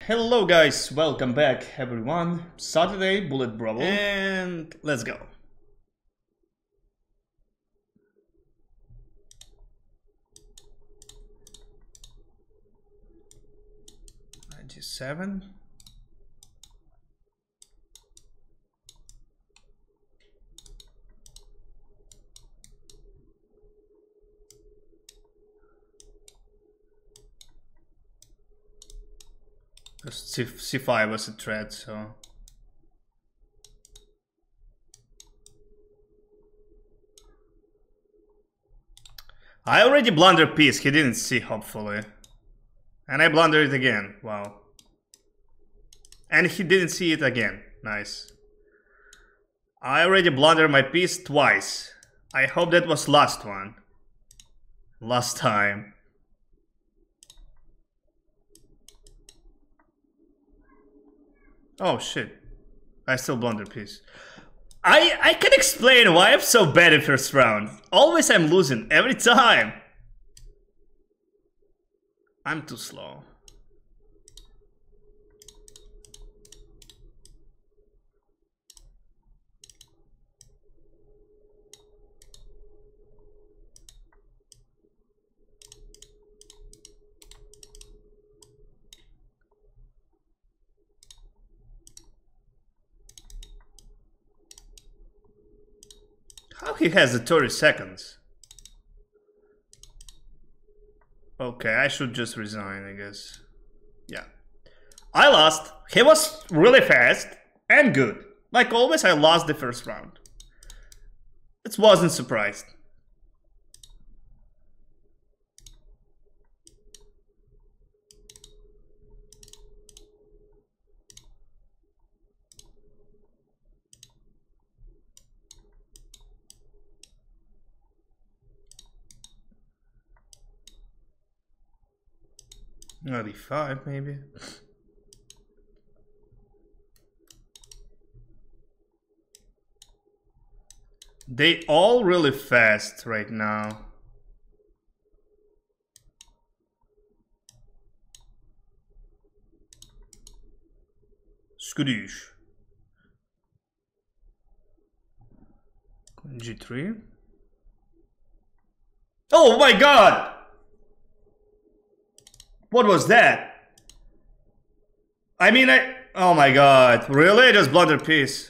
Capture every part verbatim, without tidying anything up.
Hello guys, welcome back everyone. Saturday, Bullet Brawl, and let's go. ninety-seven. C five was a threat, so... I already blundered piece, he didn't see, hopefully. And I blundered it again, wow. And he didn't see it again, nice. I already blundered my piece twice. I hope that was last one. Last time. Oh shit. I still blunder piece. I I can explain why I'm so bad in first round. Always I'm losing, every time. I'm too slow. How he has the thirty seconds? Okay, I should just resign, I guess. Yeah. I lost. He was really fast and good. Like always, I lost the first round. It wasn't surprised. ninety-five, maybe. They all really fast right now. Skadoosh. G three. Oh my god! What was that? I mean, I... Oh my god. Really? Just blunder piece.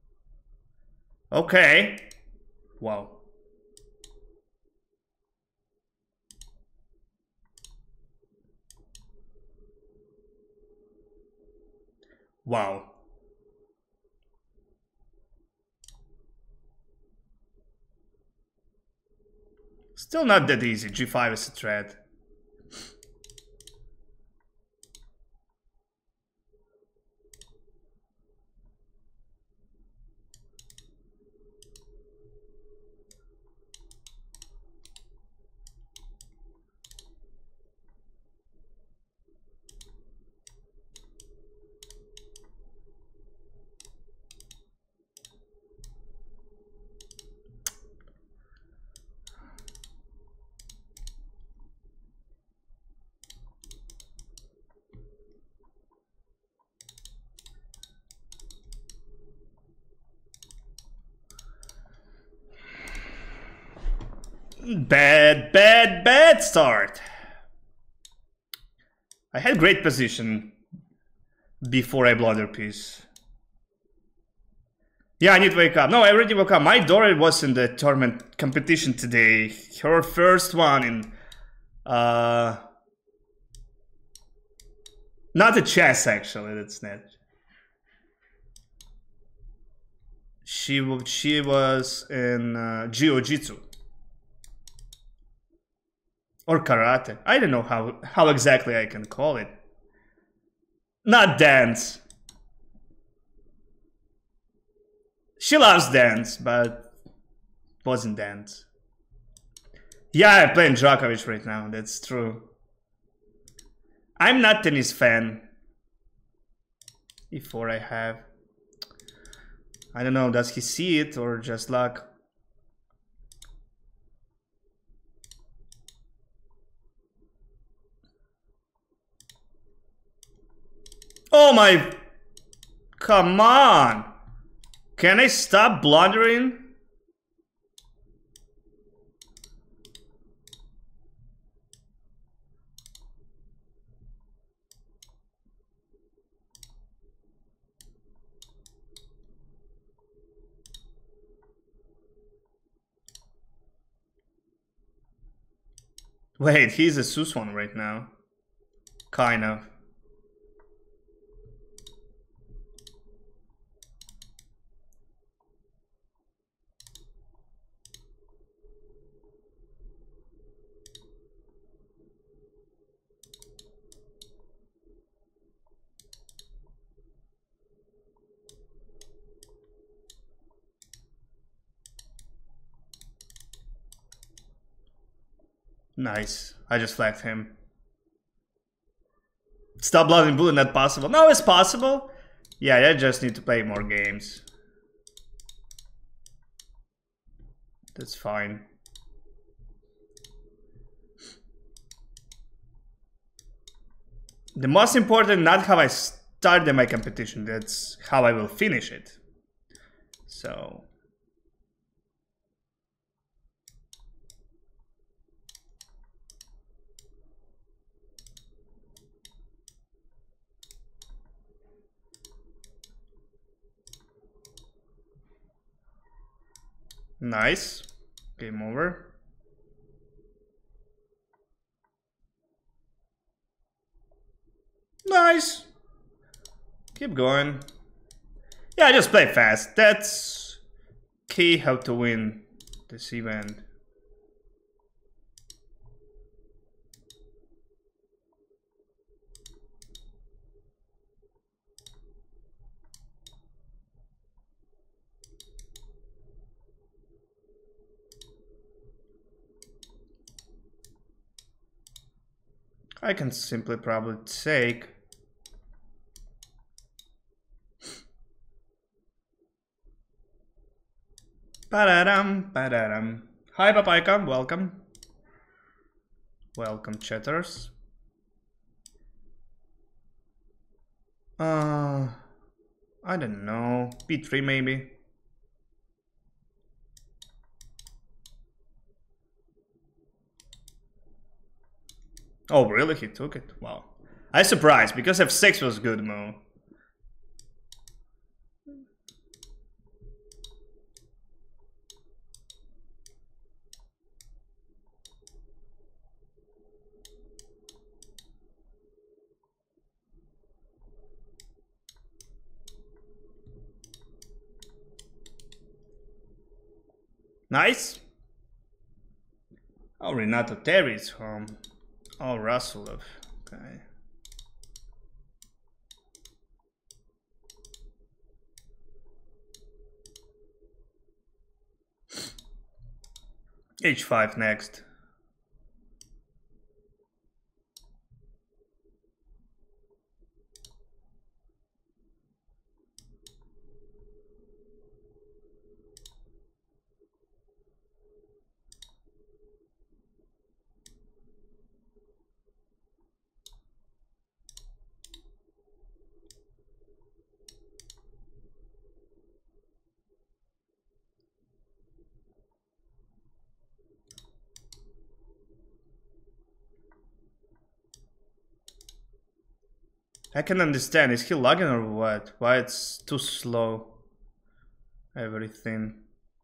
Okay. Wow. Wow. Still not that easy. G five is a threat. Bad, bad, bad start. I had great position before I blunder piece. Yeah, I need to wake up. No, I already woke up. My daughter was in the tournament competition today. Her first one in... Uh, not a chess, actually. That's not. She, she was in uh, Jiu-Jitsu. Or karate. I don't know how, how exactly I can call it. Not dance. She loves dance, but wasn't dance. Yeah, I'm playing Djokovic right now, that's true. I'm not tennis fan. e four I have. I don't know, does he see it or just luck? Oh my... Come on! Can I stop blundering? Wait, he's a sus one right now. Kind of. Nice. I just flagged him. Stop blood and blue, not possible. No, it's possible. Yeah, I just need to play more games. That's fine. The most important, not how I started my competition, that's how I will finish it. So... Nice. Game over. Nice. Keep going. Yeah, just play fast. That's key how to win this event. I can simply probably take... Ba-da-dum, ba-da-dum. Hi, Papaika, welcome. Welcome, chatters. Uh, I don't know. B three maybe. Oh, really? He took it? Wow. I'm surprised, because F six was good move. Nice. Oh, Renato Terry's home. Oh, Rasulov. Okay. H five next. I can understand. Is he lagging or what? Why it's too slow? Everything.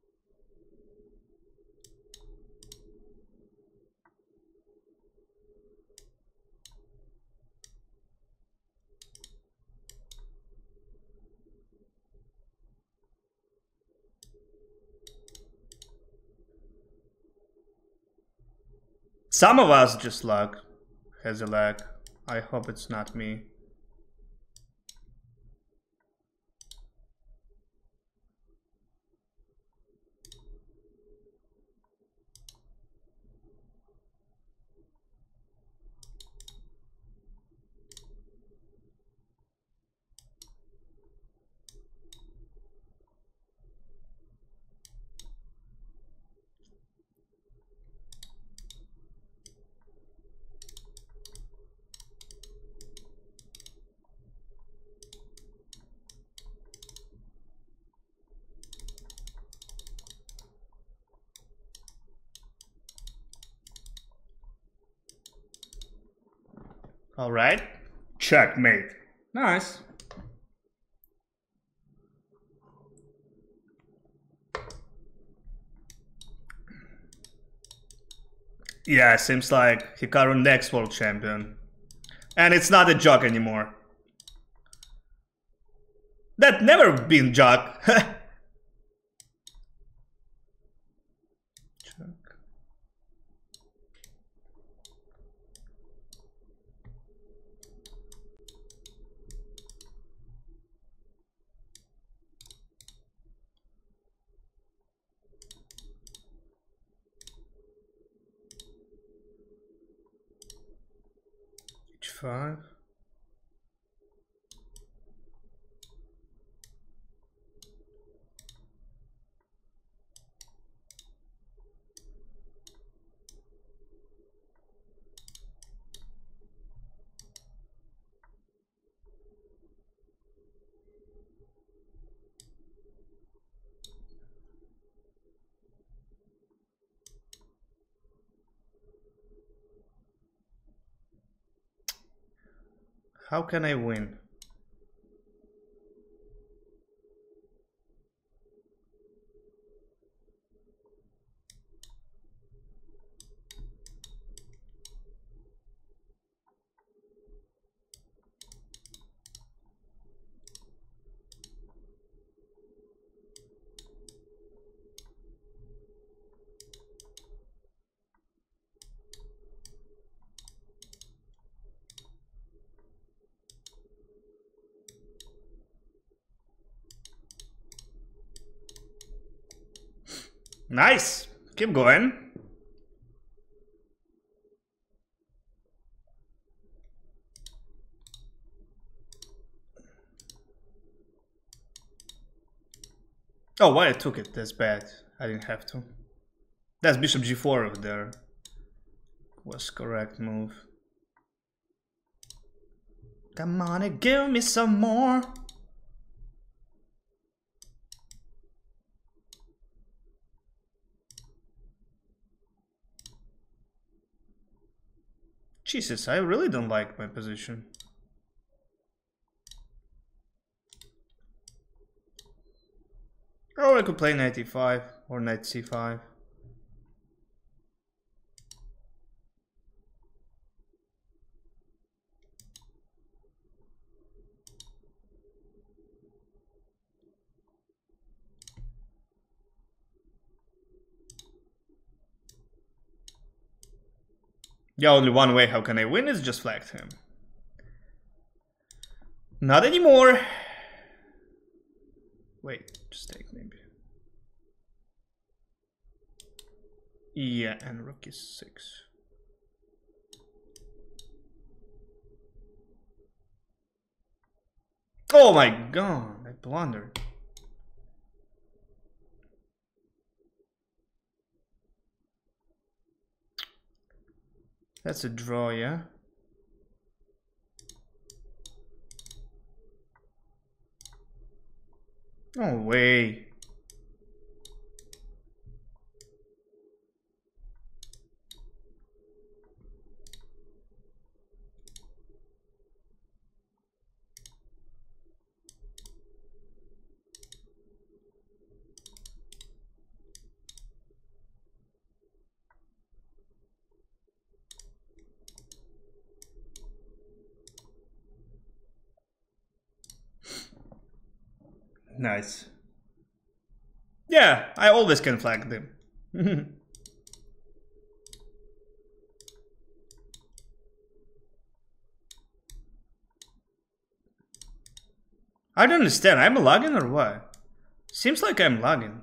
Some of us just lag. Has a lag. I hope it's not me. Alright. Checkmate. Nice. Yeah, seems like Hikaru next world champion. And it's not a joke anymore. That never been joke. H five. How can I win? Nice! Keep going. Oh, why I took it? That's bad. I didn't have to. That's bishop g four over there. Was correct move. Come on and give me some more. Jesus, I really don't like my position. Or I could play knight e five or knight c five. Yeah, only one way how can I win is just flag him. Not anymore. Wait, just take maybe. Yeah, and rook is six. Oh my god, I blundered. That's a draw, yeah? No way. Nice. Yeah, I always can flag them. I don't understand, I'm lagging or what? Seems like I'm lagging.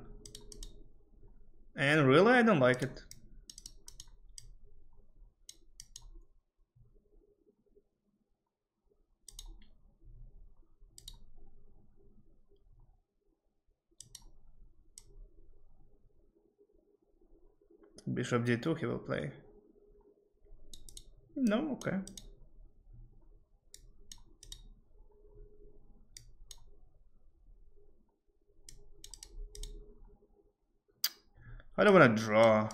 And really, I don't like it. Bishop d two he will play. No, okay. I don't want to draw.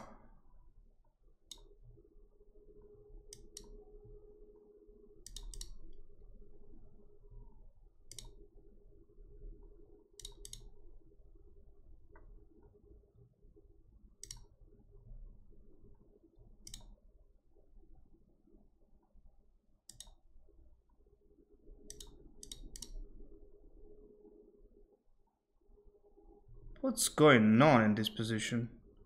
What's going on in this position?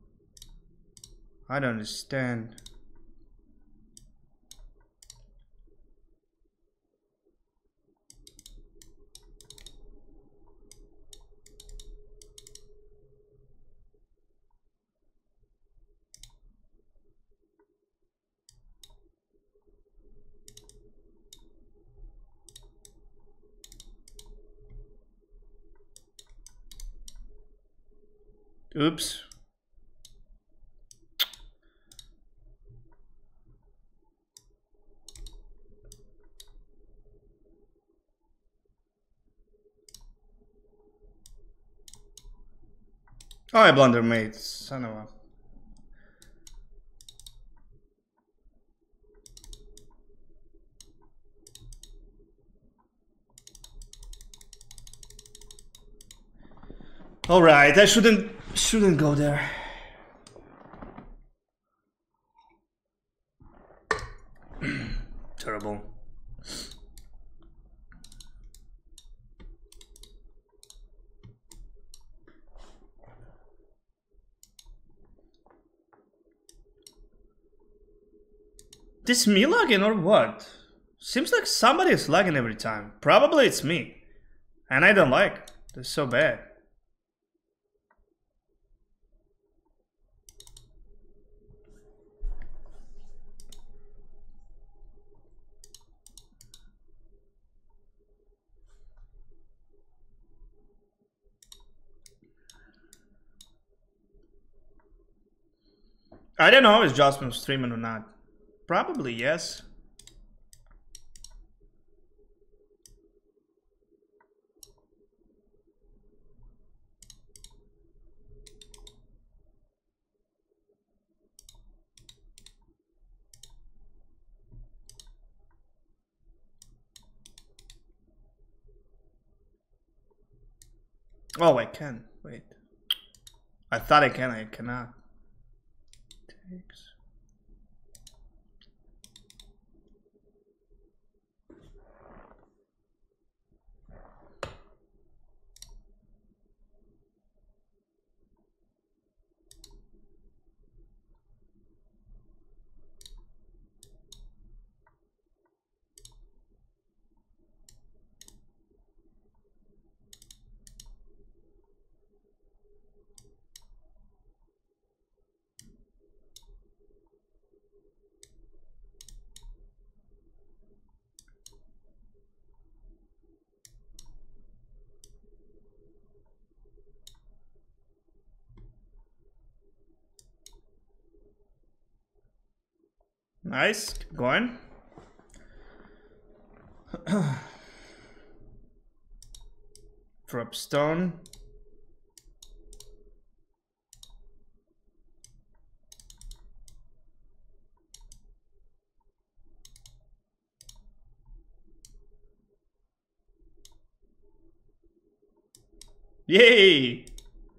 I don't understand. Oops. Oh, I blunder mate, son of a... Alright, I shouldn't shouldn't go there. Terrible. This me lagging or what? Seems like somebody is lagging every time. Probably it's me. And I don't like. It's so bad. I don't know if Jasmine streaming or not. Probably yes. Oh, I can. Wait. I thought I can. I cannot. Takes. Nice, keep going. Drop stone. Yay!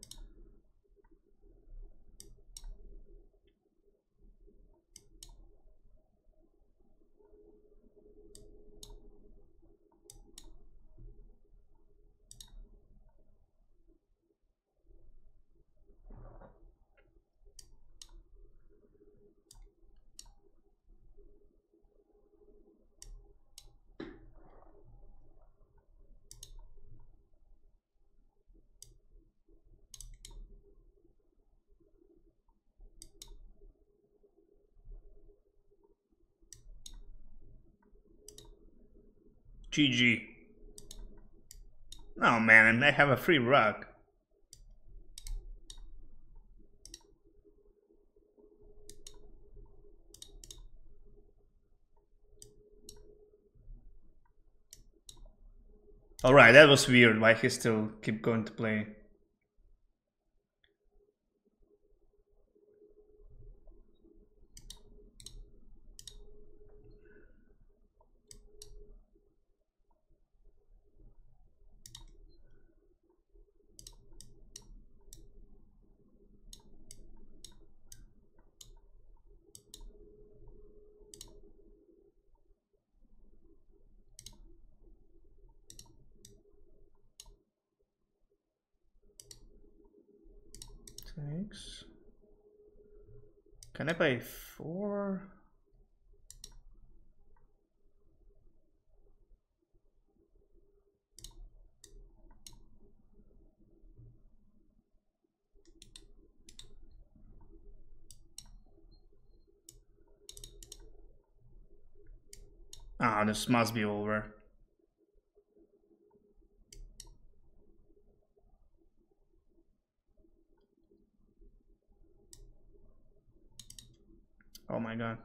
G G. Oh man, I have a free rug. Alright, that was weird. Why he still keep going to play? takes. Can I play four? Ah, this must be over. Oh my god.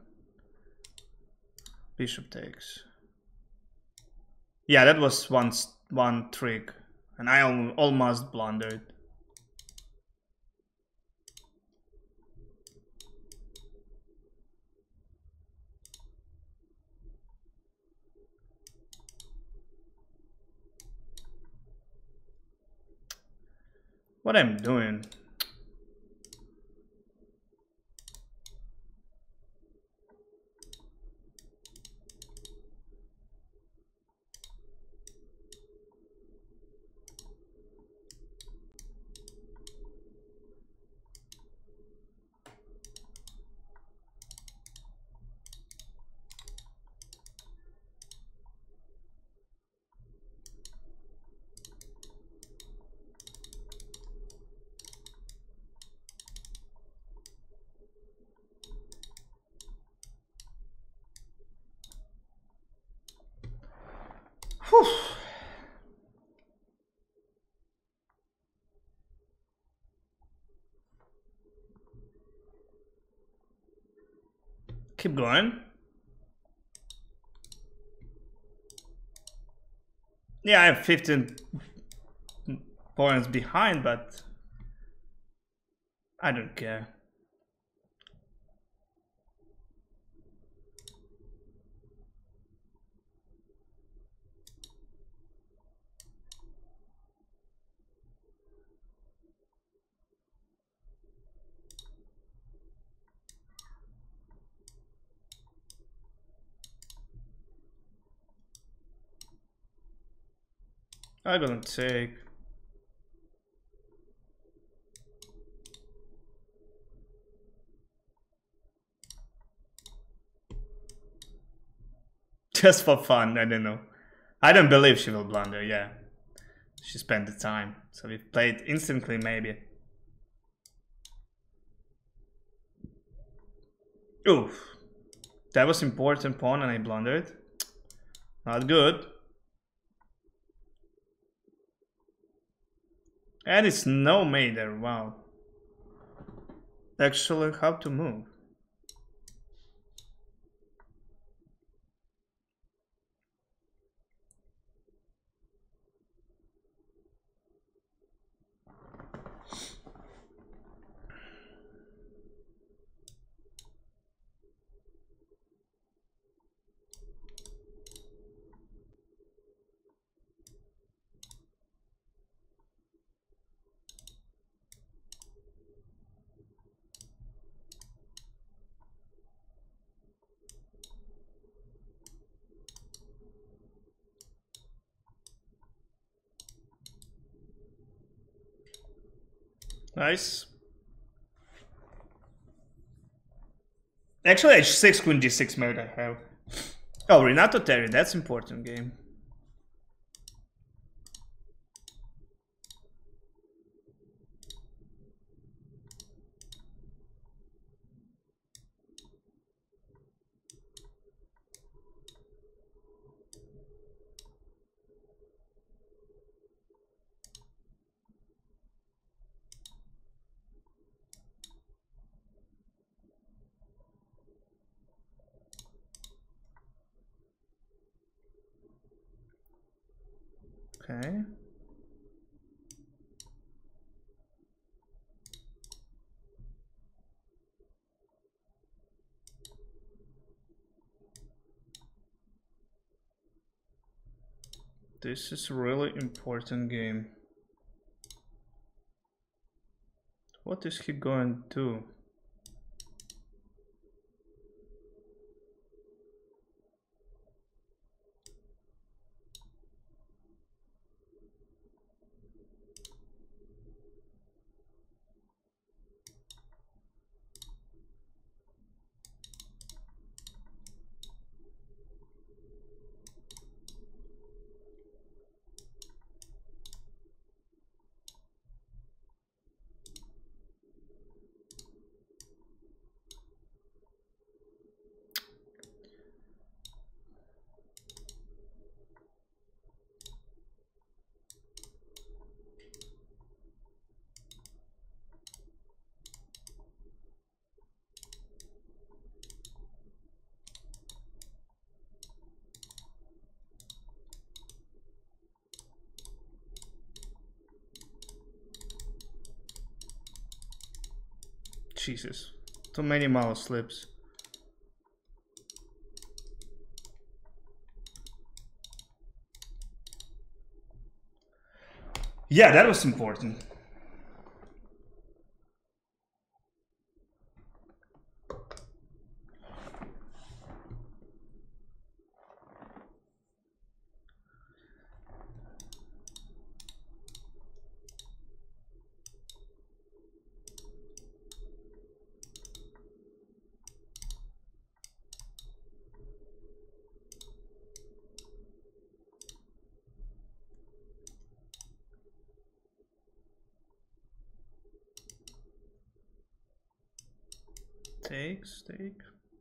Bishop takes. Yeah, that was one, one trick. And I al almost blundered. What I'm doing? Whew. Keep going. Yeah, I have fifteen points behind, but I don't care. I'm gonna take. Just for fun, I don't know. I don't believe she will blunder, yeah. She spent the time. So we played instantly, maybe. Oof. That was important pawn and I blundered. Not good. And it's no mate there, wow. Actually, how to move? Nice. Actually, h six, queen g six mode I have. Oh, Renato Terry, that's important game. Okay. This is a really important game. What is he going to do? Jesus. Too many mouse slips. Yeah, that was important. Take, stake.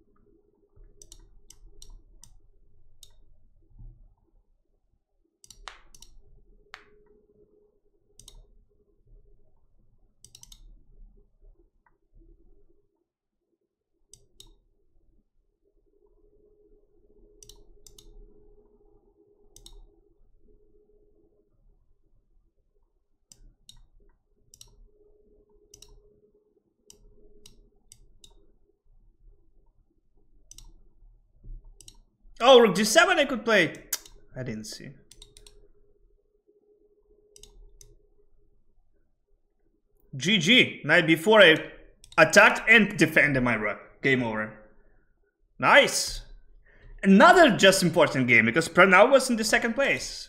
Oh, rook g seven I could play. I didn't see. G G. Night before I attacked and defended my rook. Game over. Nice. Another just important game because Pranav was in the second place.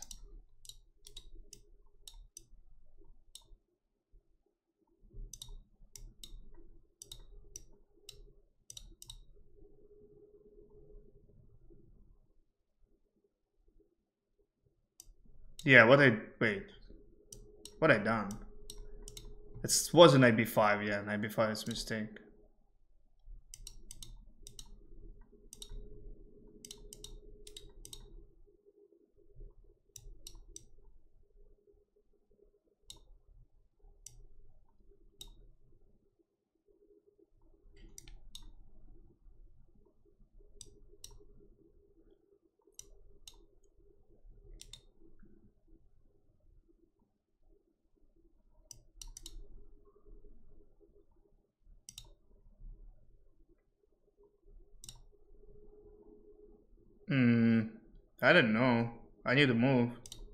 Yeah, what I wait. What I done? It was a knight b five, yeah, knight b five is a mistake. Hmm, I don't know. I need to move.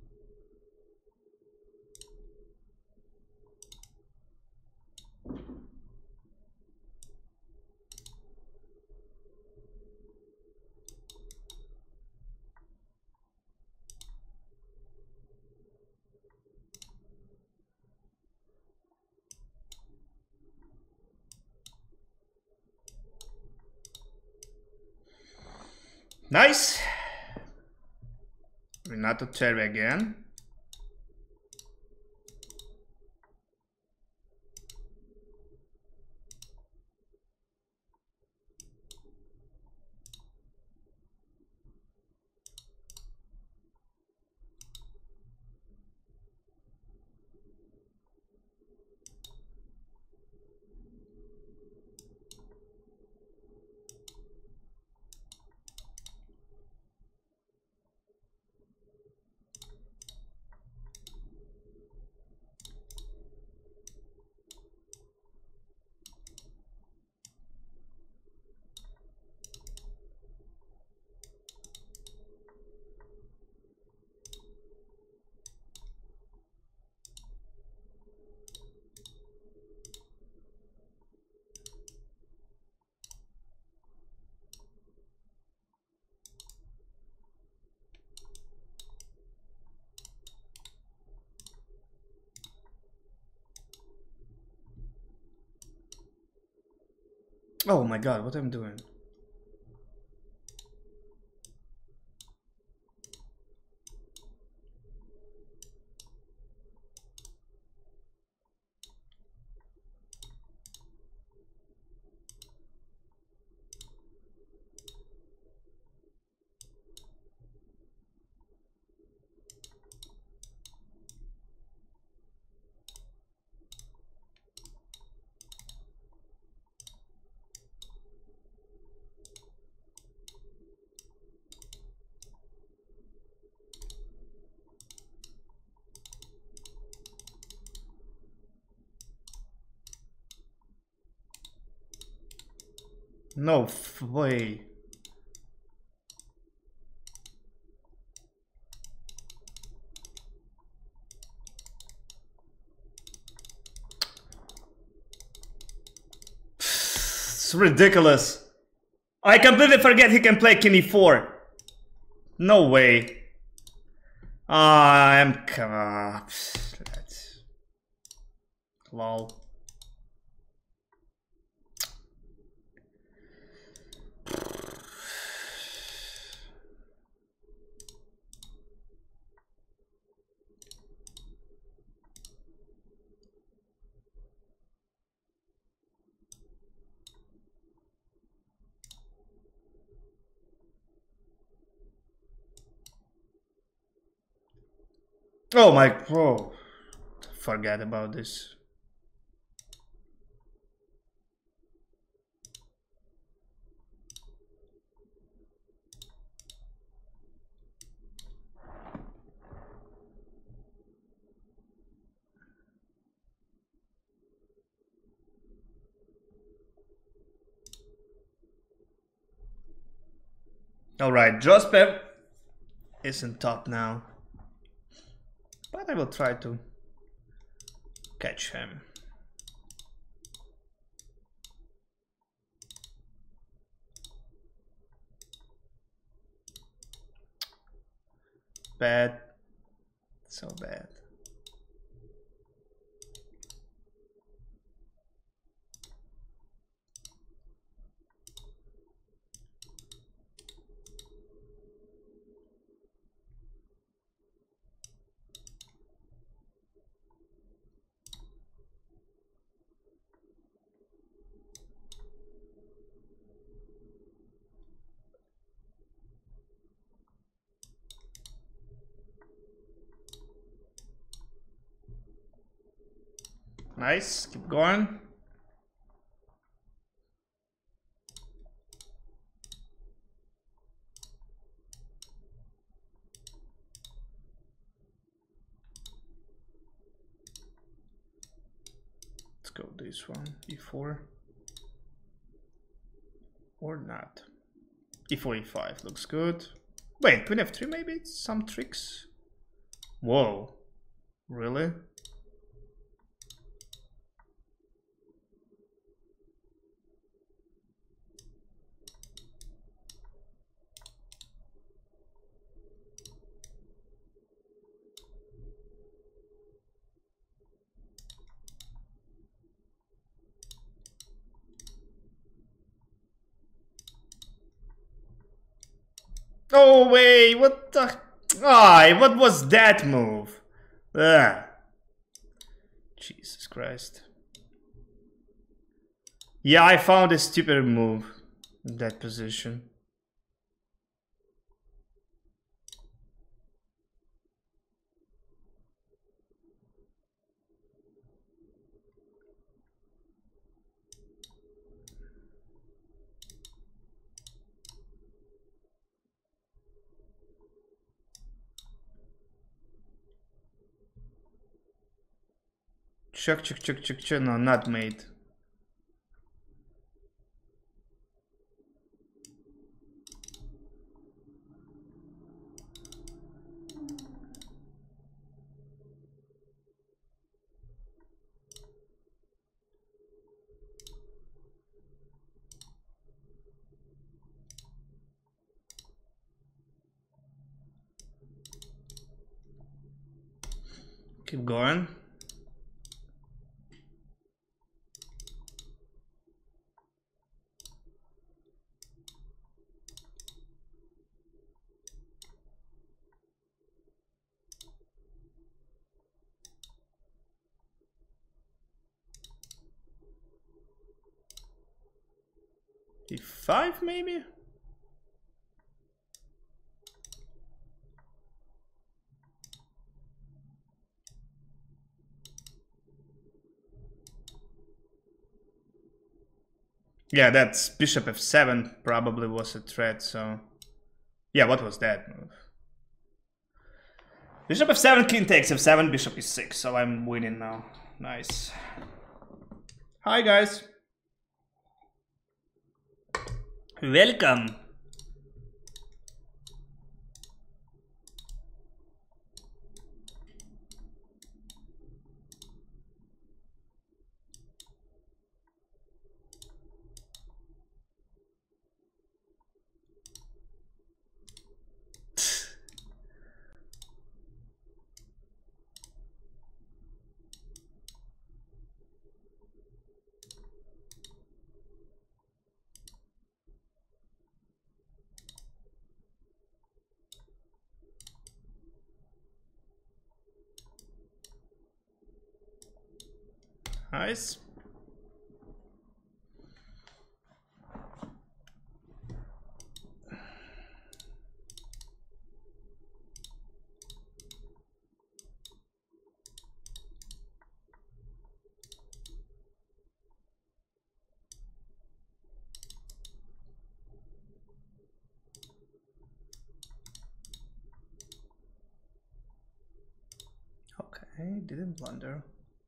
Nice. Renato Cherry again. Oh my god, what am I doing? No f way. It's ridiculous. I completely forget he can play king e four. No way. Ah, I'm come on. That's lol. Oh my, oh, forget about this. All right, Josper isn't top now. But I will try to catch him. Bad. So bad. Nice, keep going. Let's go this one, e four. Or not. e four, e five looks good. Wait, queen f three maybe? Some tricks? Whoa, really? Oh wait, what the? Ah, what was that move? Ugh. Jesus Christ. Yeah, I found a stupid move in that position. Check, check, check, check, check. No, not made. Keep going. e five maybe? Yeah, that's bishop f seven probably was a threat, so... Yeah, what was that move? Bishop f seven, king takes f seven, bishop e six, so I'm winning now. Nice. Hi guys. Welcome. Nice. Okay, didn't blunder.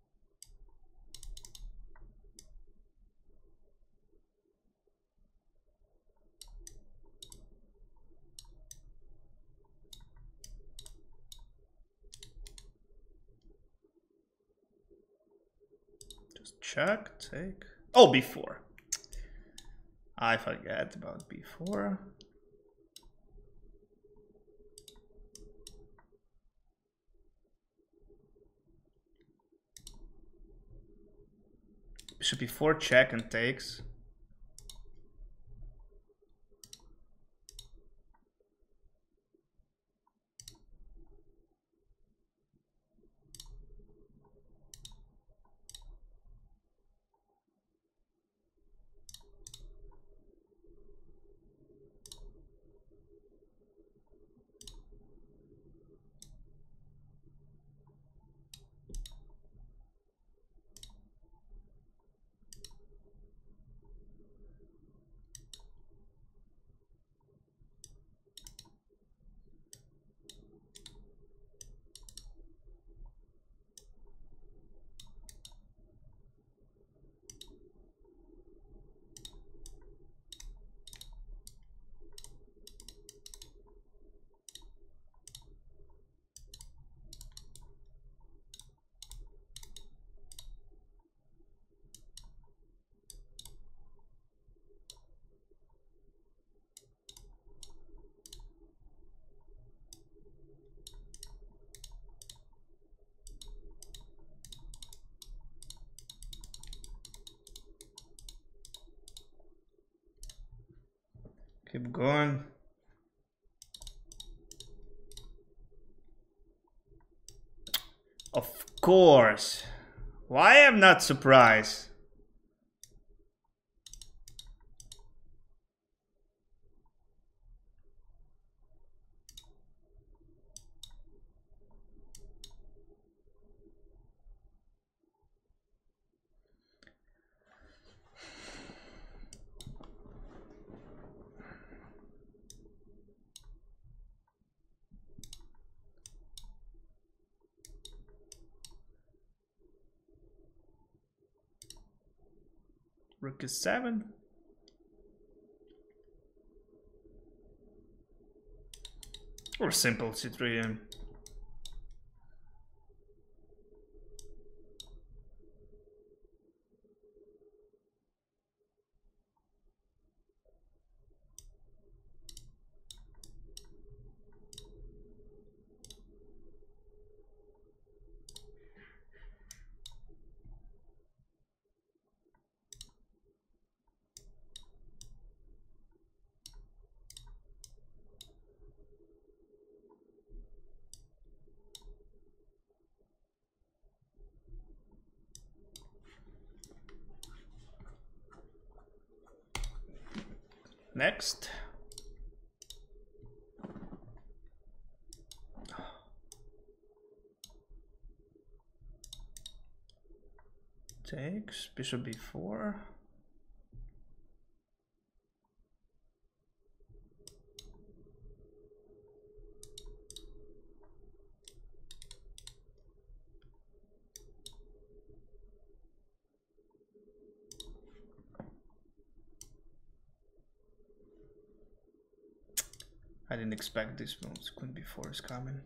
Just check, take. Oh, before. I forget about before. Should be four check and takes. Keep going. Of course. Why am not surprised? Rook is seven. Or simple C three. Next. Takes bishop b four. didn't expect this moves. Queen b four is coming.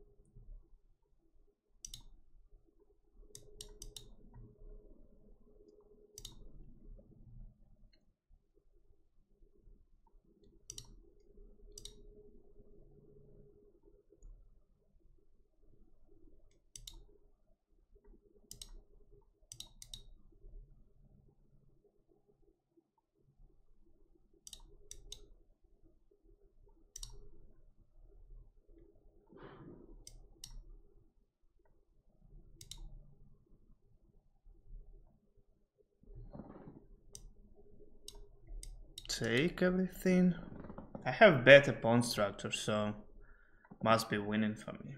Take everything. I have better pawn structure, so must be winning for me.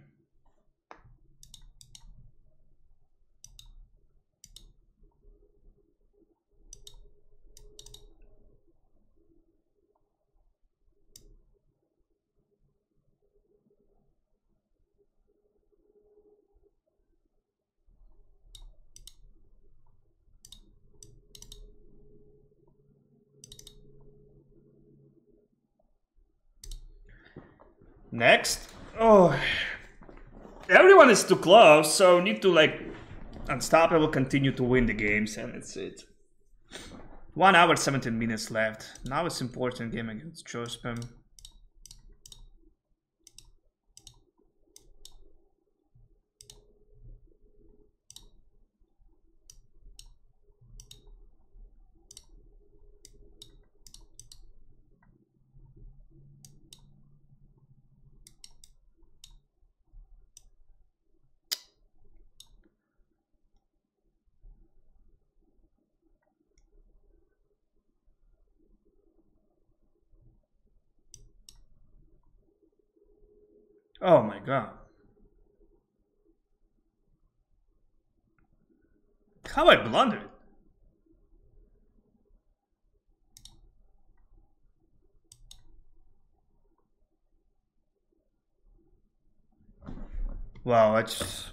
Next. Oh, everyone is too close, so need to like Unstoppable continue to win the games, and that's it. One hour, seventeen minutes left. Now it's important game against Jospem. Oh my god. How I blundered. Wow, I just...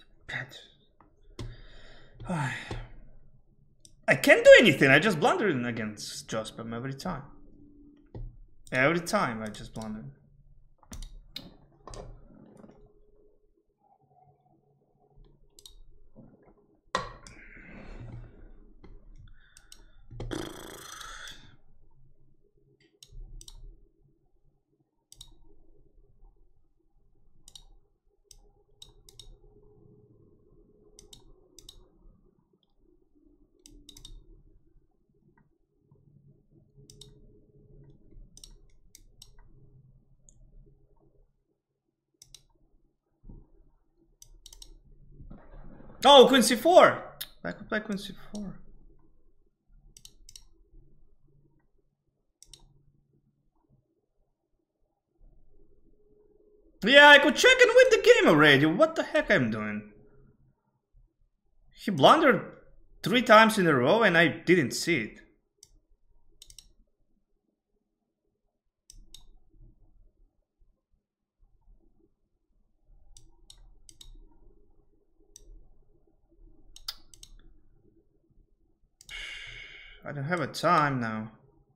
I can't do anything, I just blundered against Jospem every time. Every time I just blundered. Oh, Queen c four! I could play Queen c four. Yeah, I could check and win the game already. What the heck I'm doing? He blundered three times in a row and I didn't see it. I don't have a time now.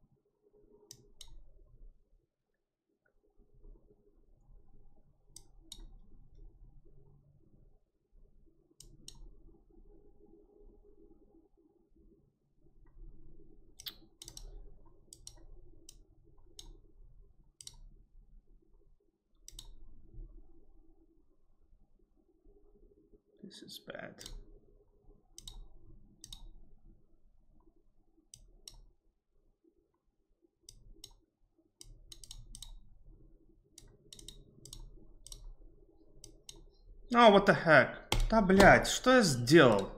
This is bad. Oh, what the heck? Да, блядь, что я сделал?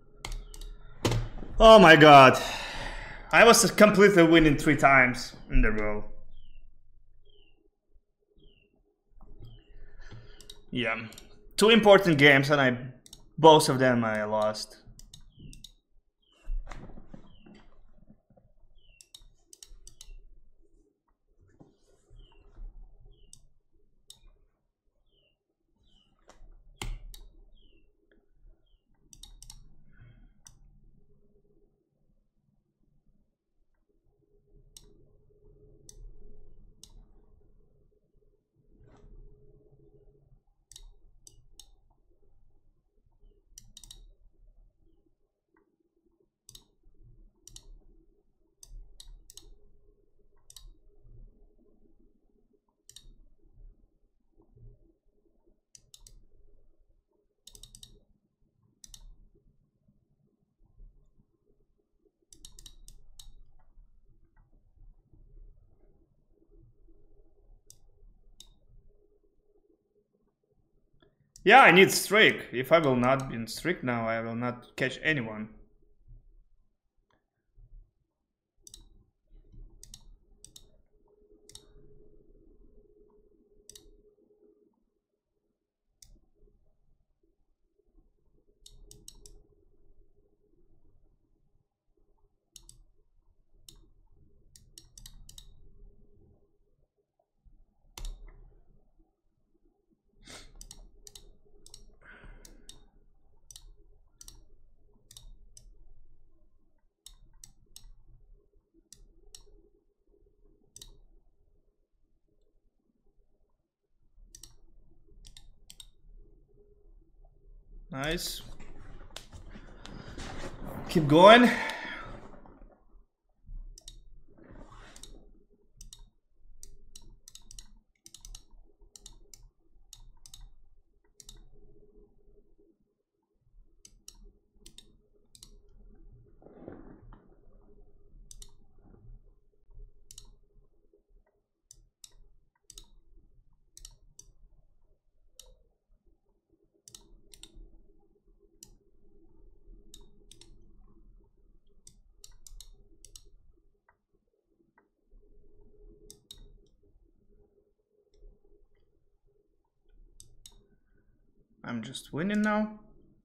Oh my god. I was completely winning three times in a row. Yeah. Two important games and I both of them I lost. Yeah, I need streak. If I will not be in streak now, I will not catch anyone. Nice. Keep going. I'm just winning now.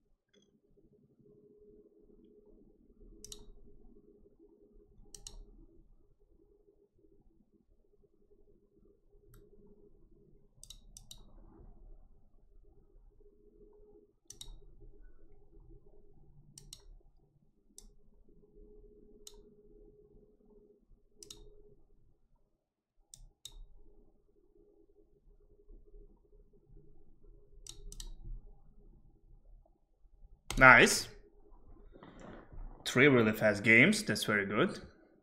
Nice. Three really fast games. That's very good.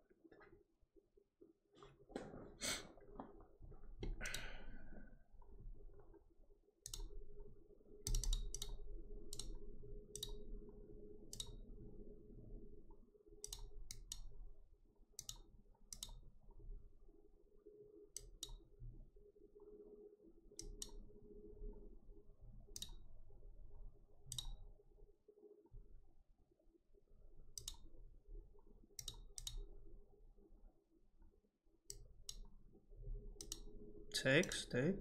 Take, take.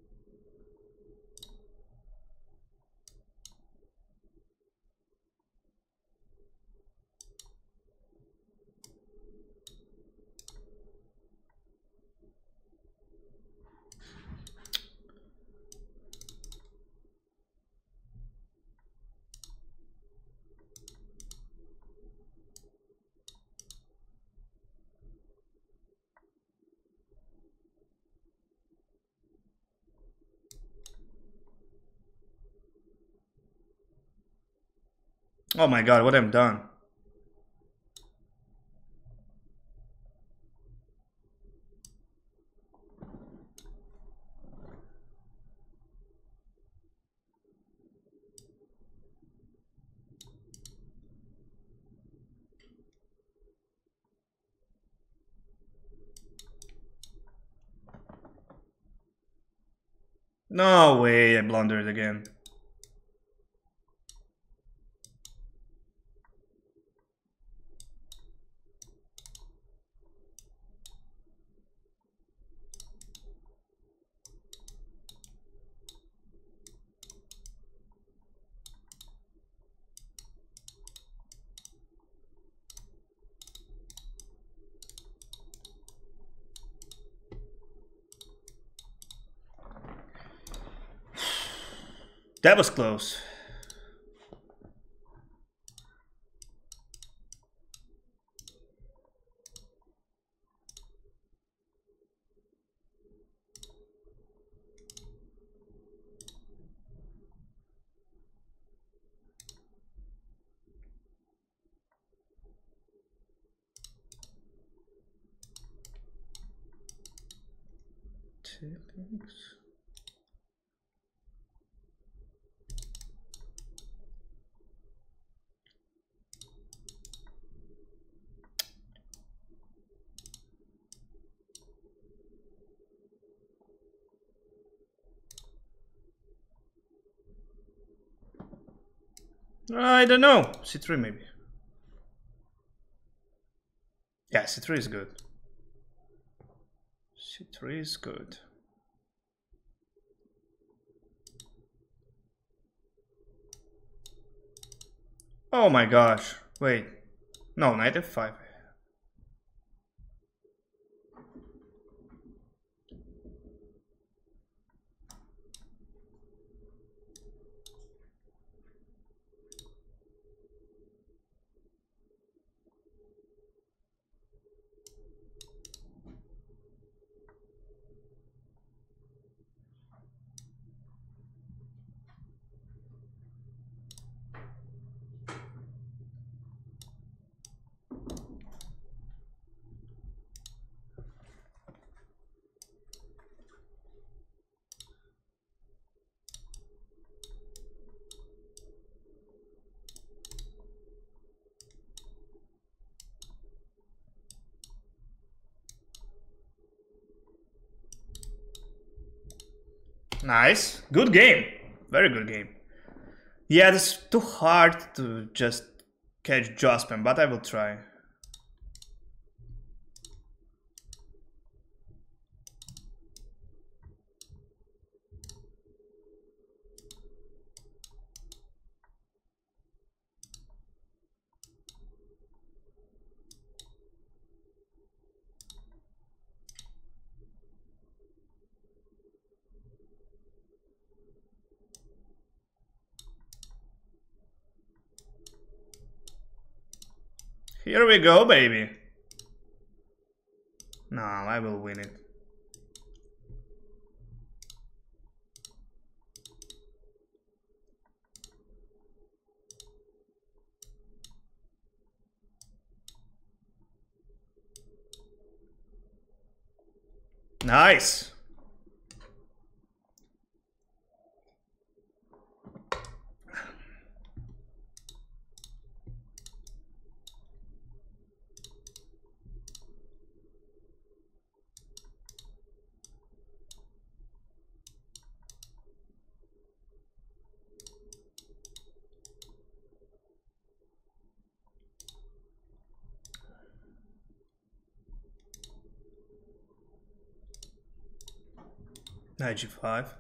Oh my god, what I'm done. No way, I blundered again. That was close. Two things. I don't know. c three maybe. Yeah, c three is good. c three is good. Oh my gosh. Wait. No, knight f five. Nice. Good game. Very good game. Yeah, it's too hard to just catch Jospin, but I will try. Here we go, baby. No, I will win it. Nice. Knight g five.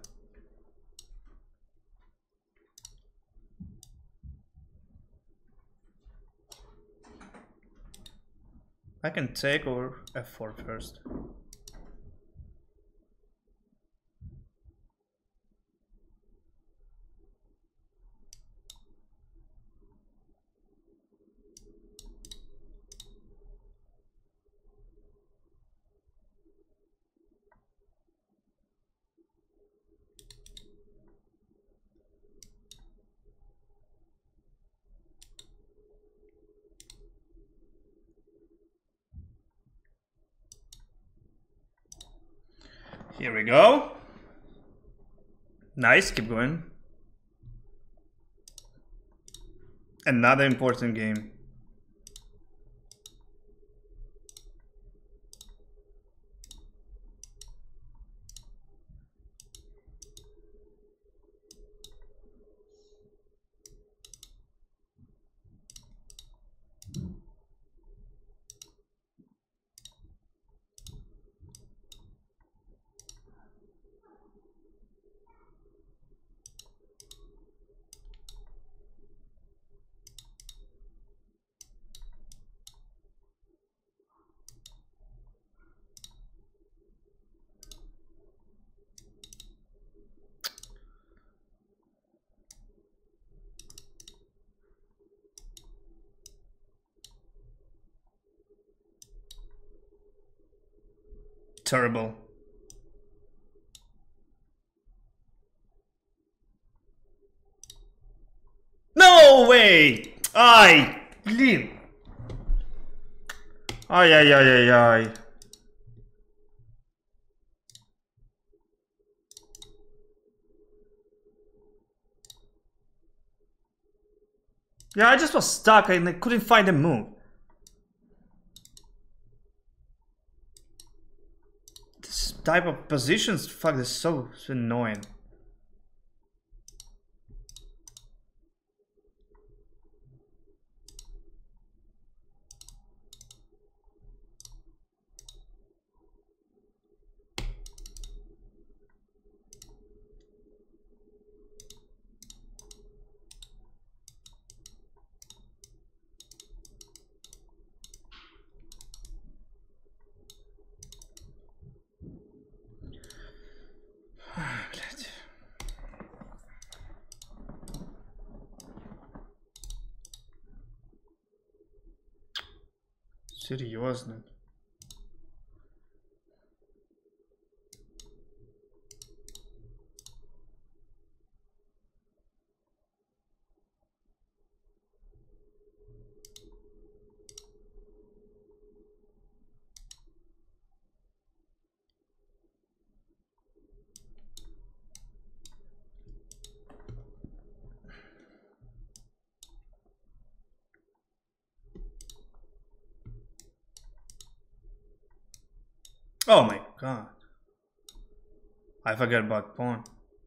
I can take or f four first. Here we go. Nice, keep going. Another important game. Terrible. No way! Ay, blin. Ay, ay, ay, ay, ay. Yeah, I just was stuck and I couldn't find a move. This type of positions, fuck, this is so, so annoying. Серьезно. Oh my god. I forgot about pawn.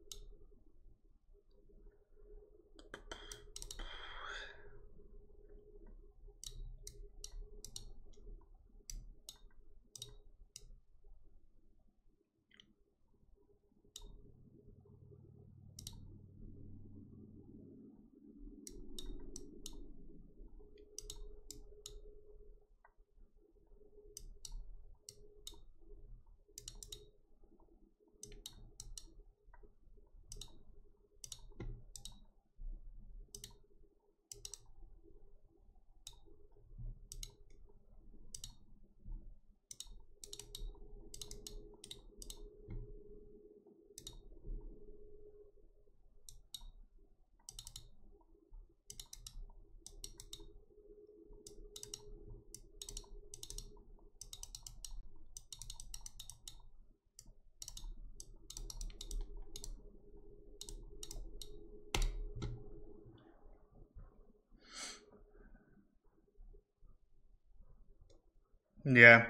Yeah.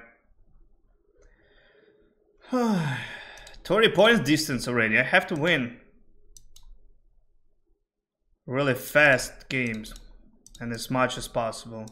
thirty points distance already. I have to win. Really fast games. And as much as possible.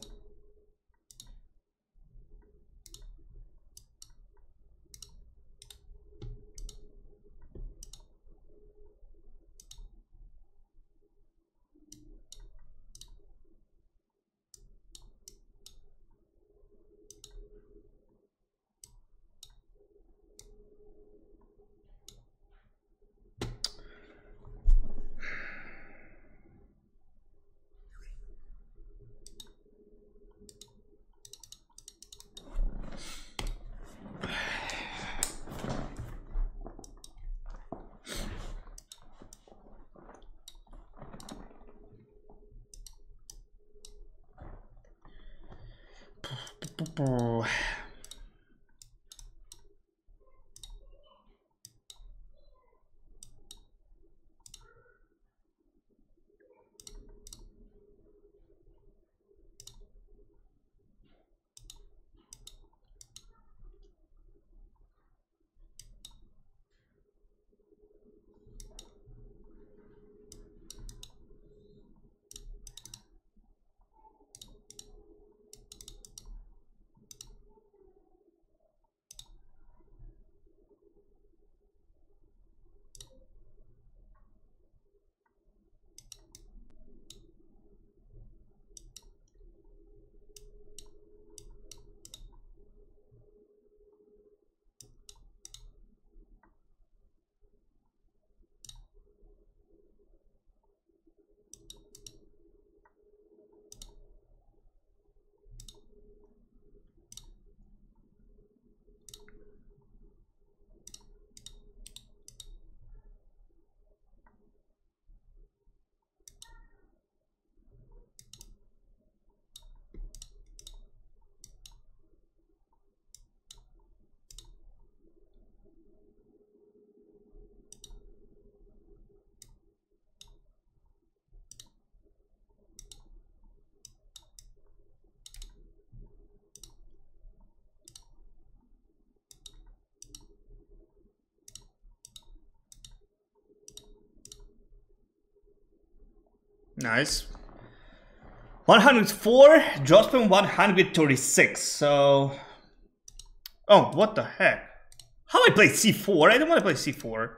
Nice. one hundred four, Jospin one hundred thirty-six, so... Oh, what the heck? How I play c four? I don't want to play c four.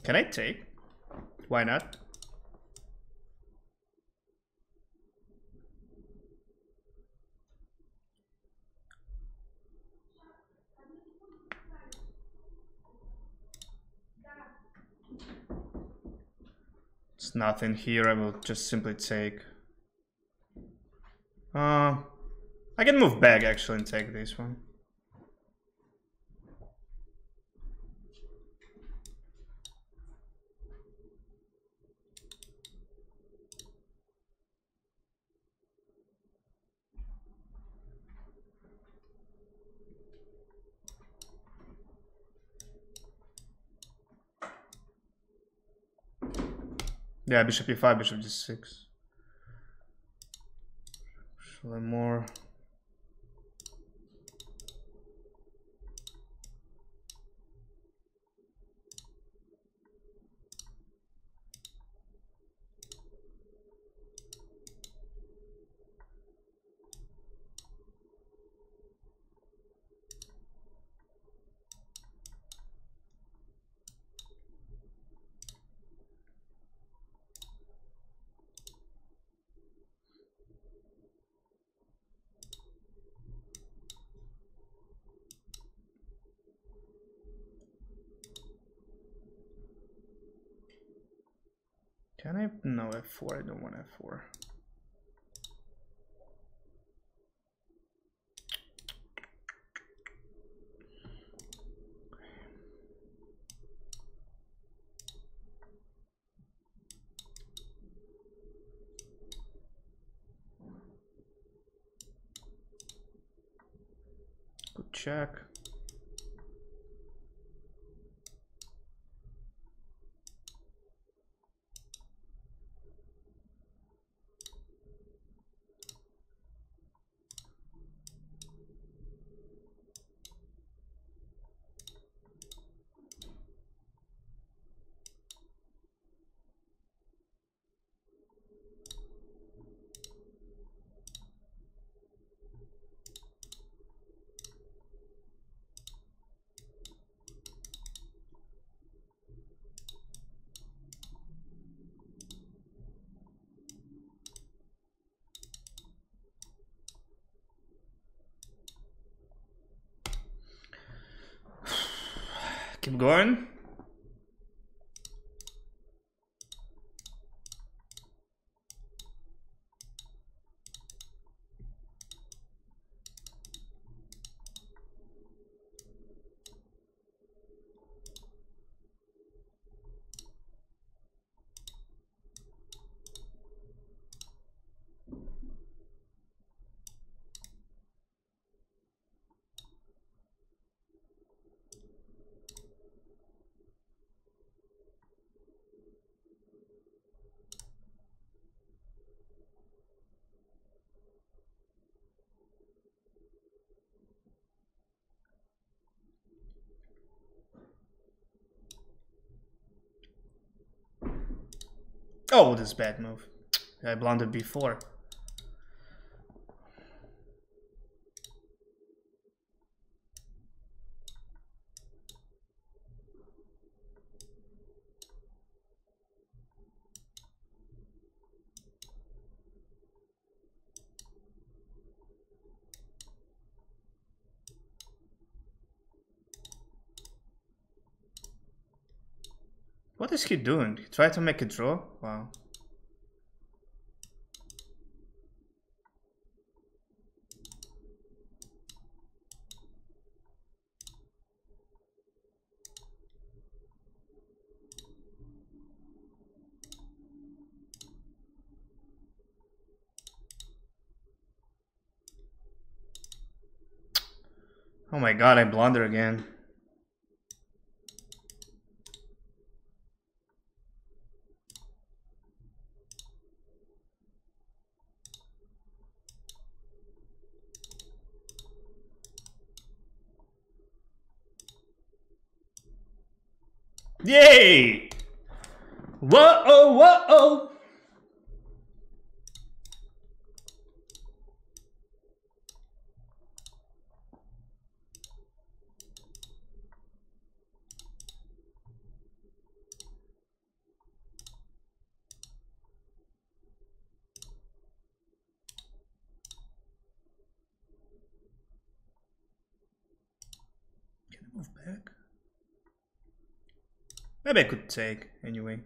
Can I take? Why not? It's nothing here. I will just simply take. Uh, I can move back actually and take this one. Yeah, bishop e five, bishop g six. Actually more. Can I? No, f four. I don't want f four. Good check. Keep going. Oh, this bad move. I blundered before. What is he doing? He tried to make a draw? Wow. Oh my god, I blunder again. Yay! Whoa, whoa, whoa! move back? Maybe I could take anyway.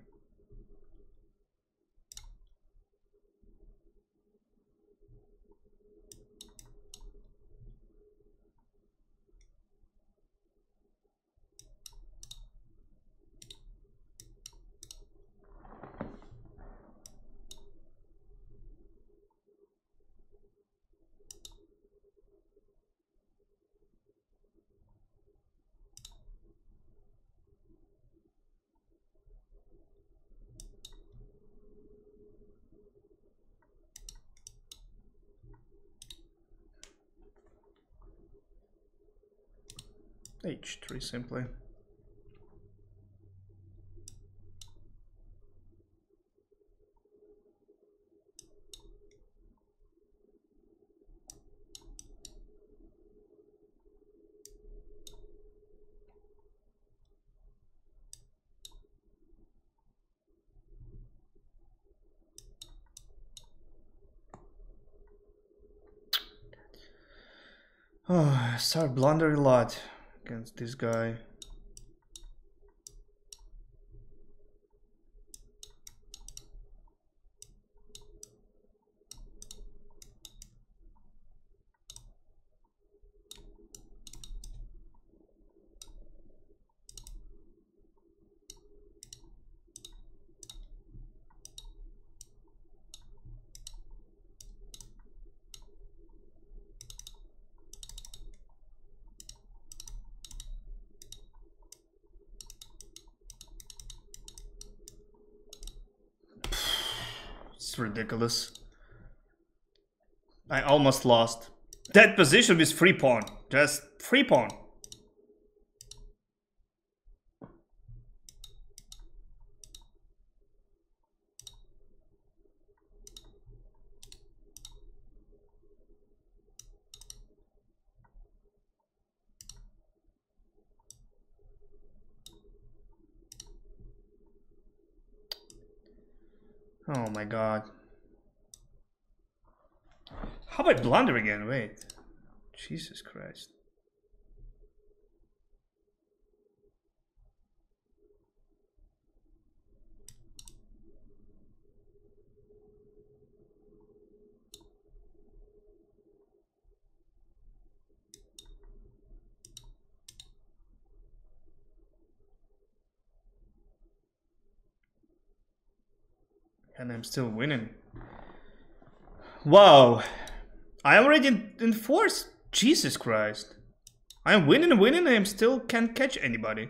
H three simply. Oh, I start blundering a lot against this guy. It's ridiculous. I almost lost. That position with free pawn. Just free pawn. Oh my god. How about blunder again? Wait. Jesus Christ. And I'm still winning. Wow. I am already in, in fourth. Jesus Christ. I'm winning and winning and I still can't catch anybody.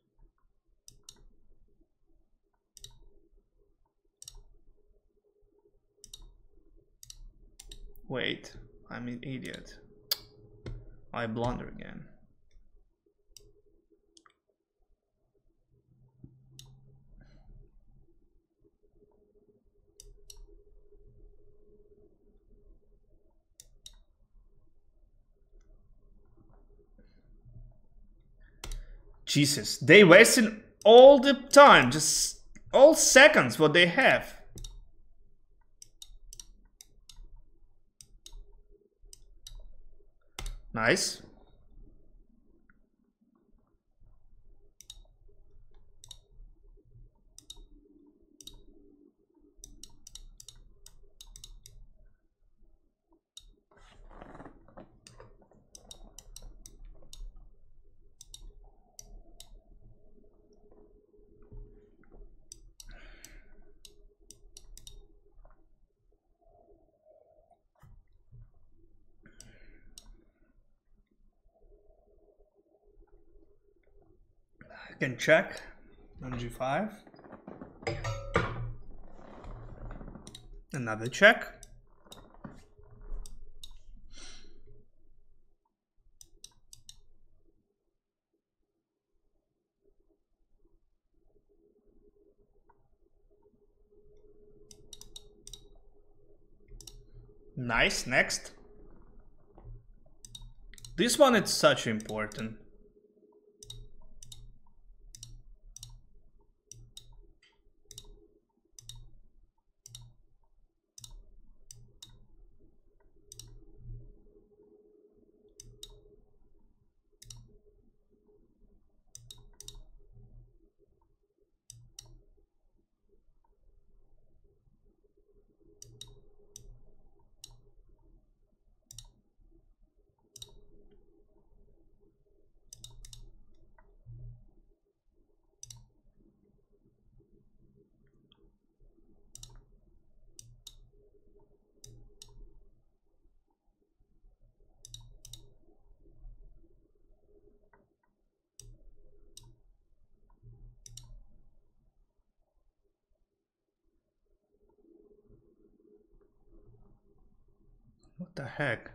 Wait. I'm an idiot. I blunder again. Jesus, they wasting all the time, just all seconds what they have. Nice. Can check on G five. Another check. Nice, next. This one is such important. What the heck?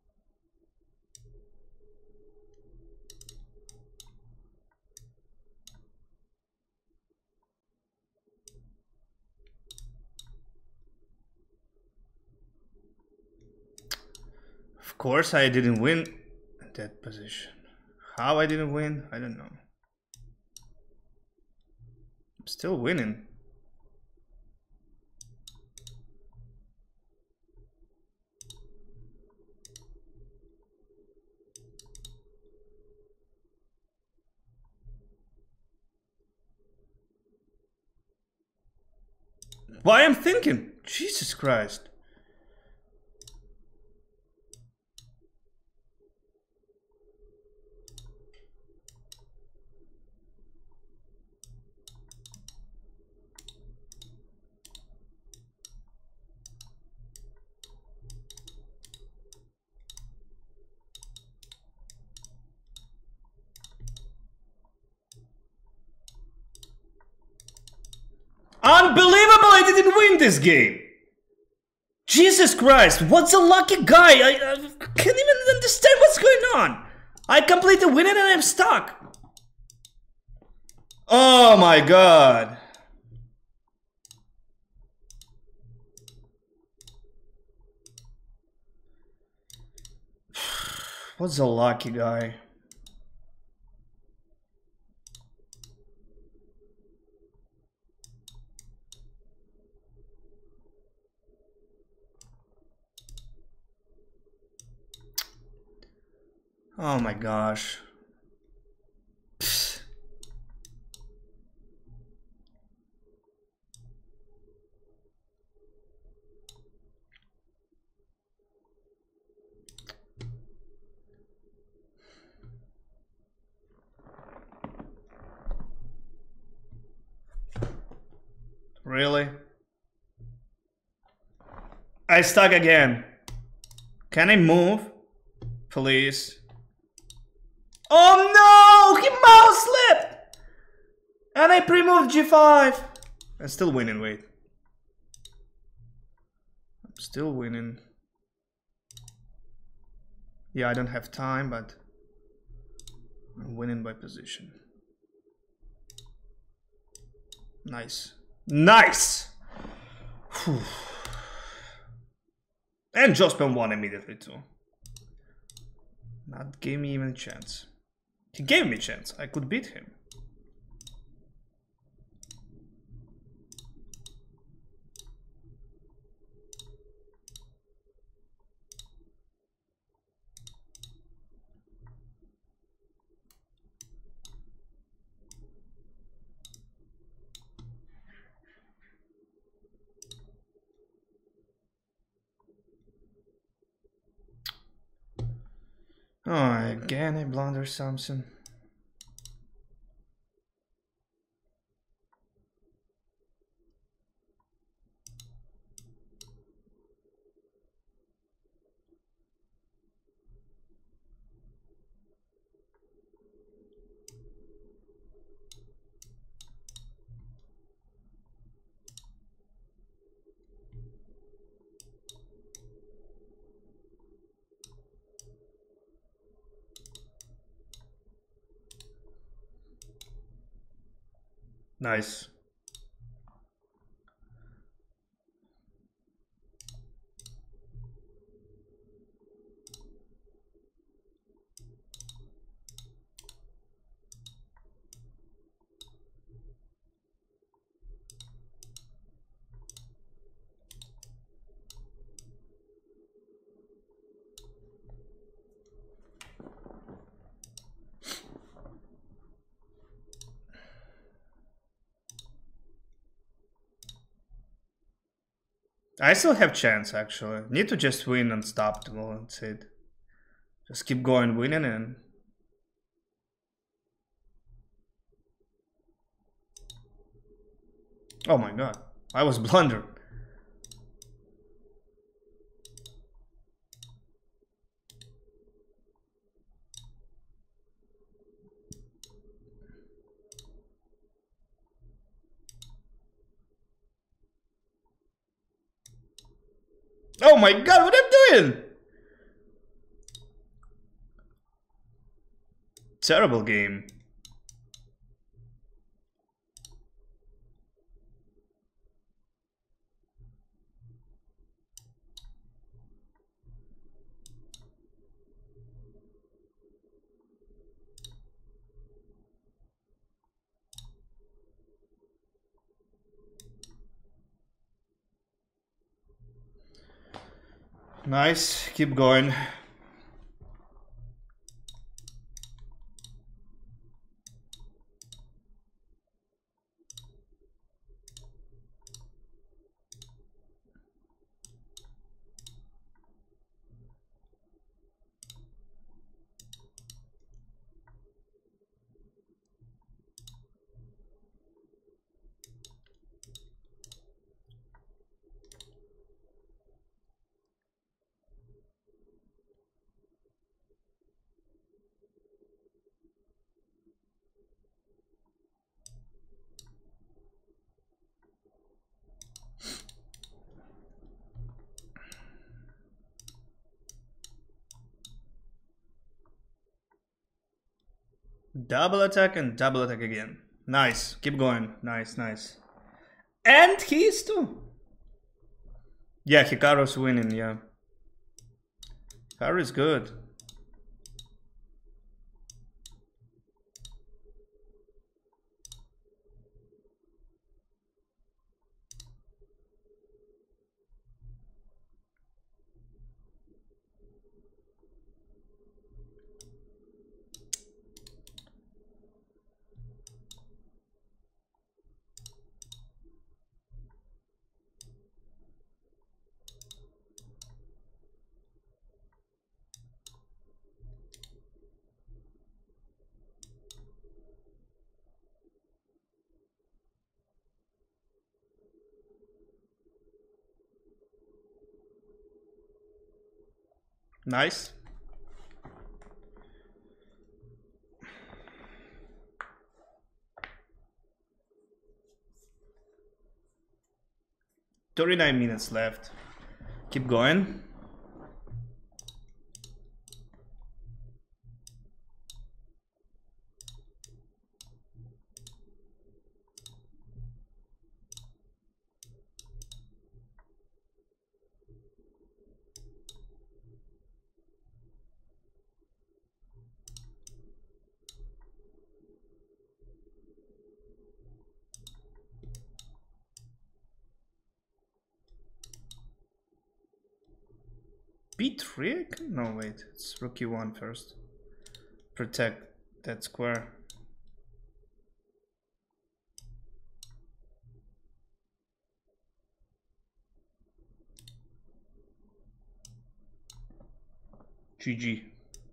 Of course I didn't win that position. How I didn't win, I don't know. I'm still winning. Why I'm thinking? Jesus Christ. Unbelievable, I didn't win this game. Jesus Christ, what's a lucky guy? I, I can't even understand what's going on. I completely win it and I'm stuck. Oh my god. What's a lucky guy? Oh my gosh. Psst. Really? I stuck again. Can I move? Please. Oh no! He mouse slipped! And I pre-moved G five. I'm still winning, wait. I'm still winning. Yeah, I don't have time, but I'm winning by position. Nice. Nice! Whew. And Jospin won immediately too. Not gave me even a chance. He gave me a chance. I could beat him. Oh, again I blunder something. Nice. I still have chance actually. Need to just win and stop. Well, that's it. Just keep going winning and... Oh my god. I was blundered. Oh my god, what am I doing? Terrible game. Nice, keep going. Double attack and double attack again. Nice. Keep going. Nice, nice. And he's too. Yeah, Hikaru's winning, yeah. Hikaru's good. Nice. thirty-nine minutes left. Keep going. B three? No, wait. It's rookie one first. Protect that square. G G.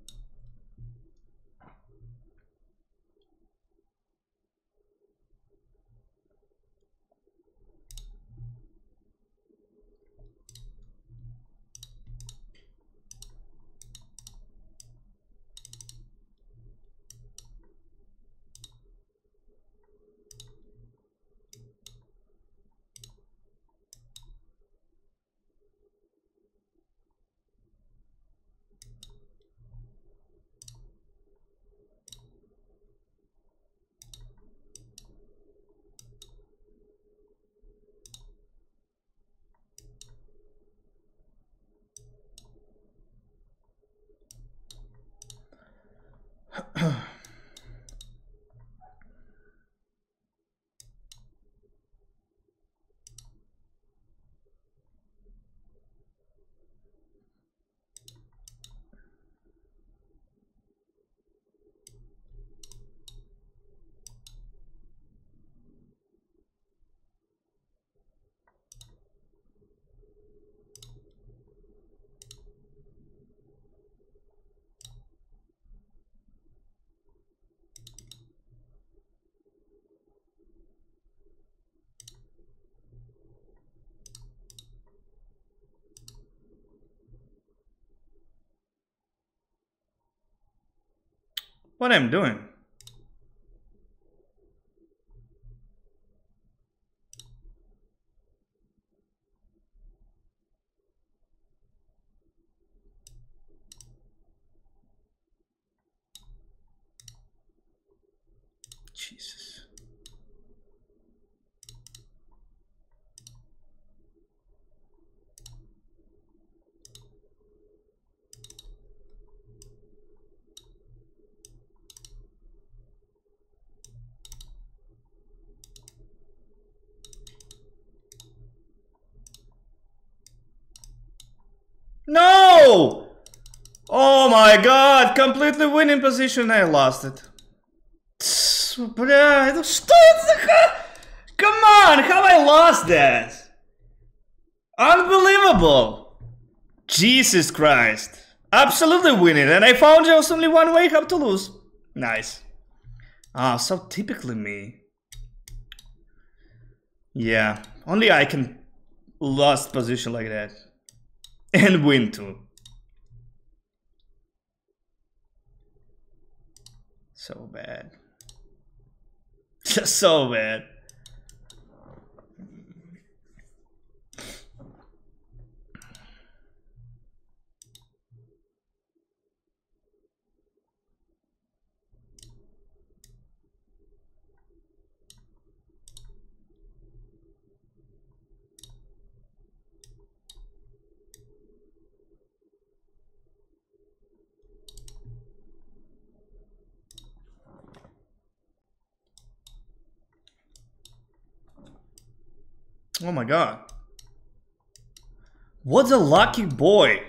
What I'm doing? Jesus. No! Oh my god, completely winning position, I lost it. Бля, это что это за... Come on, how I lost that? Unbelievable! Jesus Christ. Absolutely winning, and I found there was only one way how to lose. Nice. Ah, so typically me. Yeah, only I can lost position like that. And win too. So bad. Just so bad. Oh my god. What a lucky boy.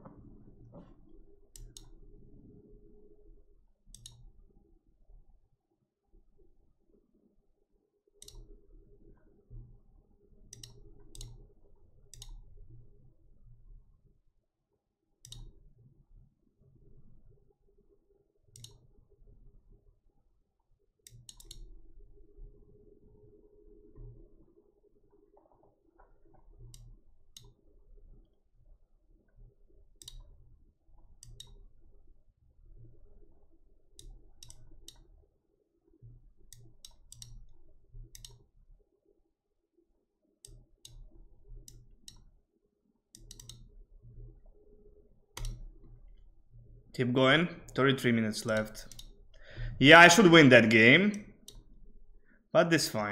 Keep going. thirty-three minutes left. Yeah, I should win that game. But this fine.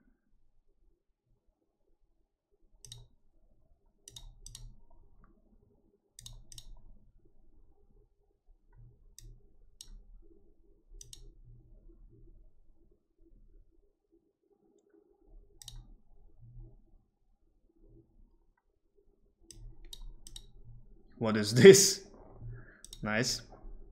What is this? Nice.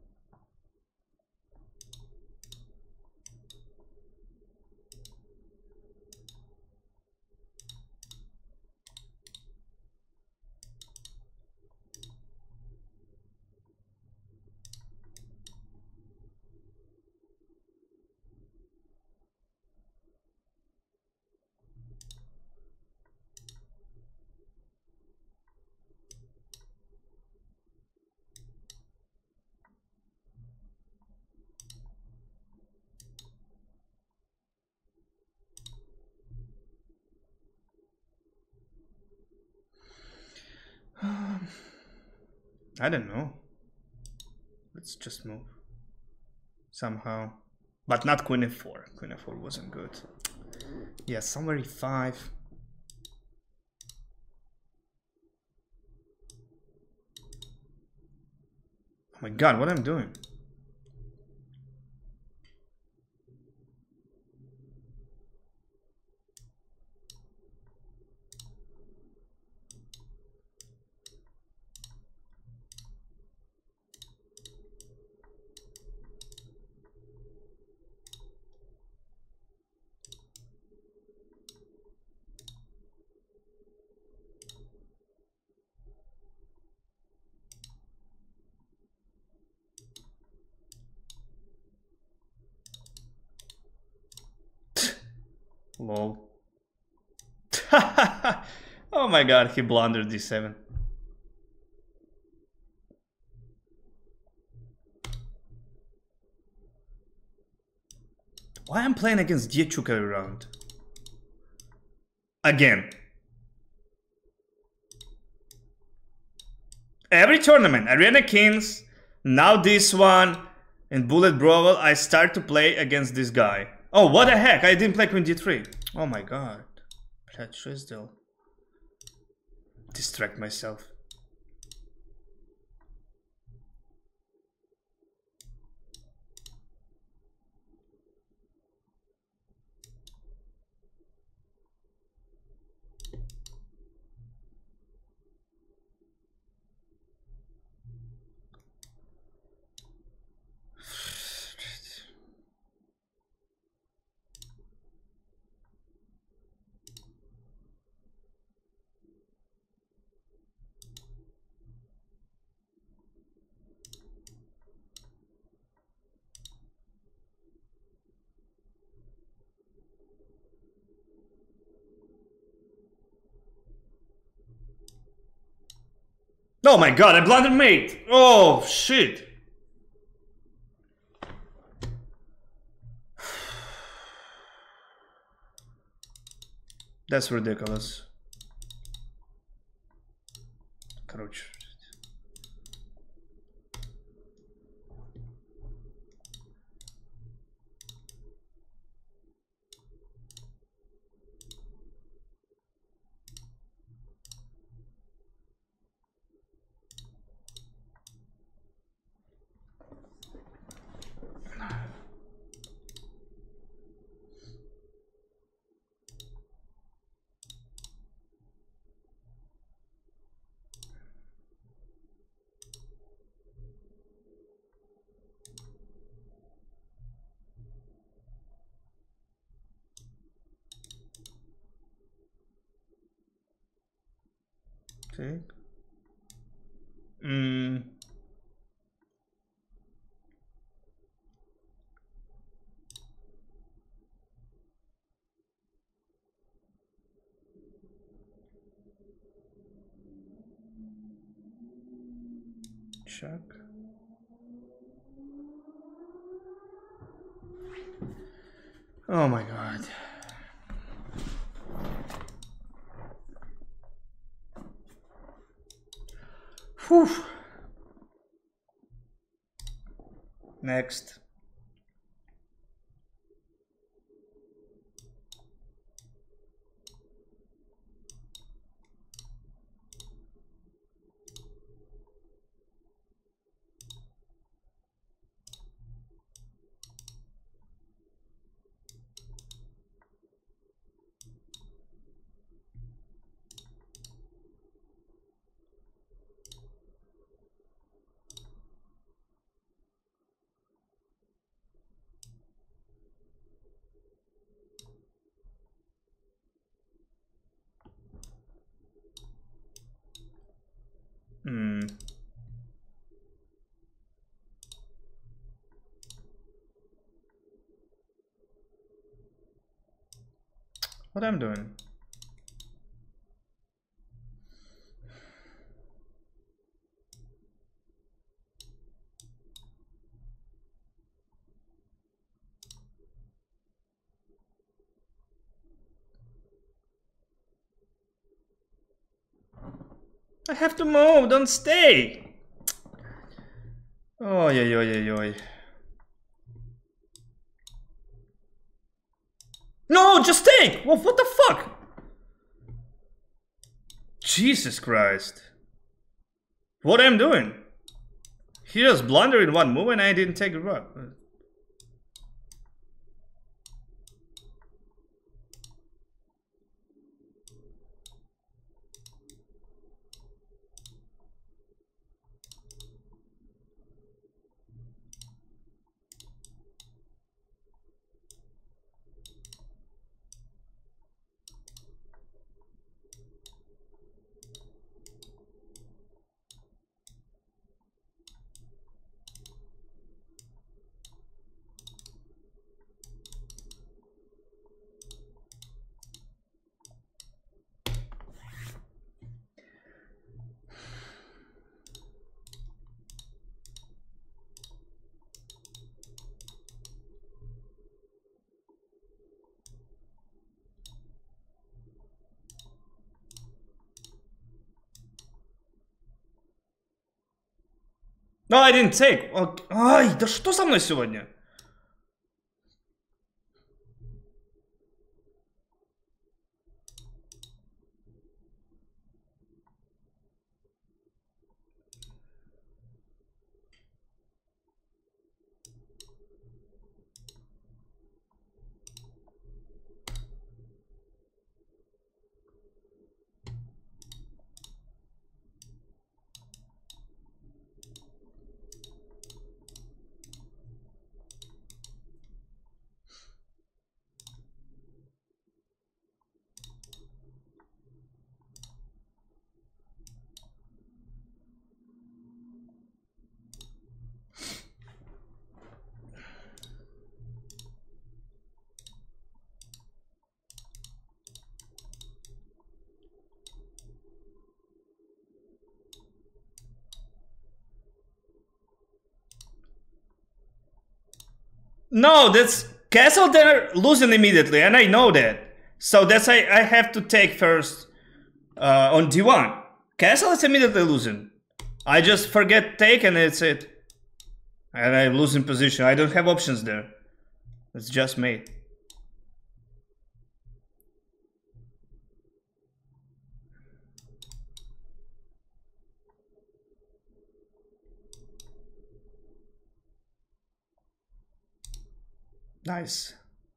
I don't know. Let's just move. Somehow. But not queen f four. Queen f four wasn't good. Yeah, somewhere e five. Oh my god, what am I doing? Lol. Oh my god, he blundered d seven. Why am I playing against Diachuk every round? Again. Every tournament, Arena Kings, now this one, in Bullet Brawl, I start to play against this guy. Oh, what the heck? I didn't play queen d three. Oh my god. Блядь, что я сделал? Distract myself. Oh my god, I blundered mate! Oh shit! That's ridiculous. Короче. Так. Mm. Check. Oh my god. Whew. Next. Hmm. What I'm doing? I have to move, don't stay! Oh, yeah, yeah, yeah, yeah. No, just take! Well, what the fuck? Jesus Christ. What am I doing? He just blundered in one move and I didn't take the rock. No, I didn't take. Ай, да что со мной сегодня? No, that's castle. They're losing immediately, and I know that. So that's I I have to take first uh, on d one. Castle is immediately losing. I just forget take and it's it. And I lose in position. I don't have options there. It's just me. Nice.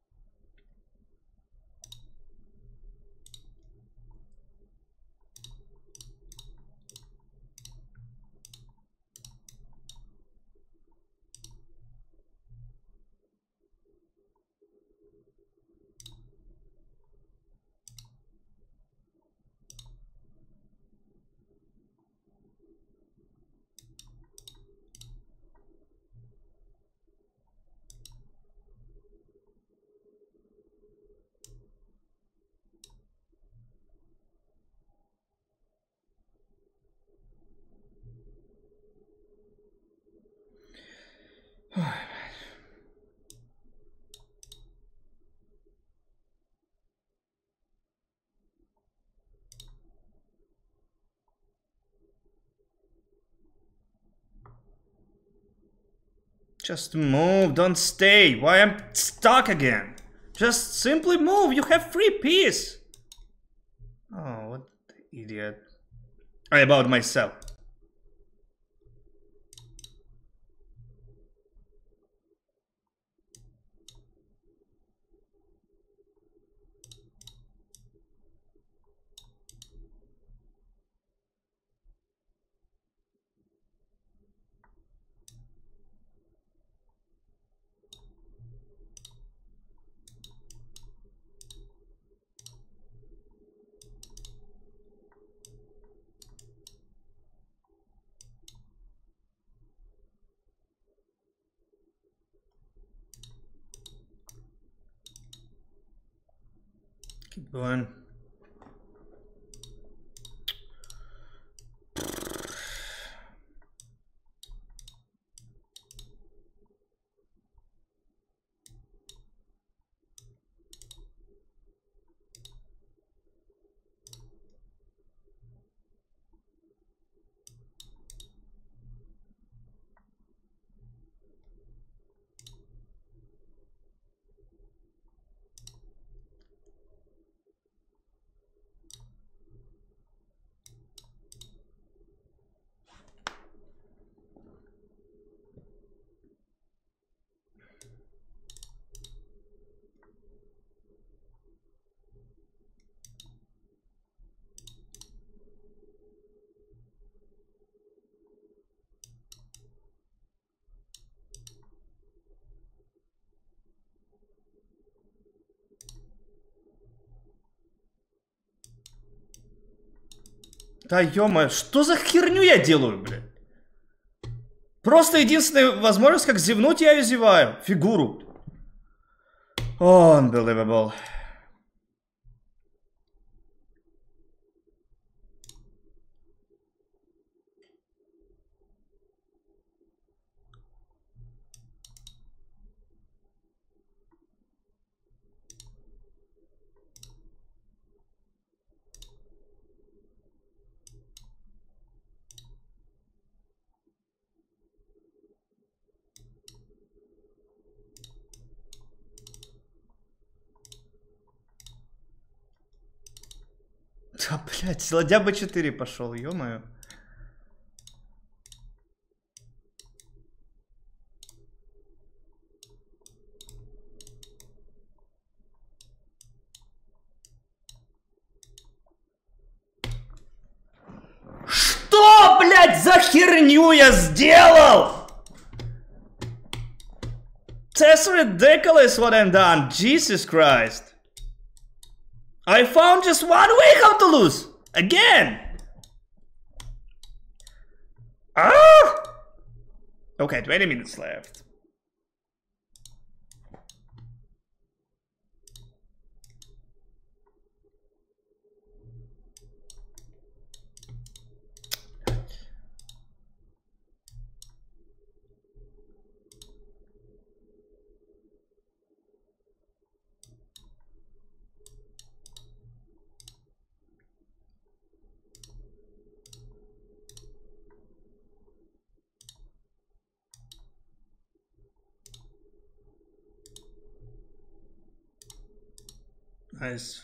Just move, don't stay. Why I'm stuck again? Just simply move, you have free piece. Oh, what idiot. I about myself. Keep going. Да ё-моё, что за херню я делаю, блядь? Просто единственная возможность, как зевнуть, я ее зеваю. Фигуру. Oh, unbelievable. Да, блядь, ладья бэ четыре пошел, ё-моё. Что, блядь, за херню я сделал? That's ridiculous what I've done, Jesus Christ. I found just one way how to lose. Again. Ah! Okay, twenty minutes left. Nice.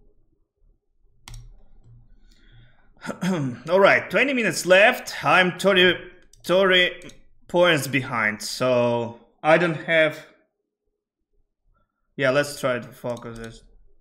Alright, twenty minutes left. I'm thirty, thirty points behind, so I don't have... Yeah, let's try to focus this.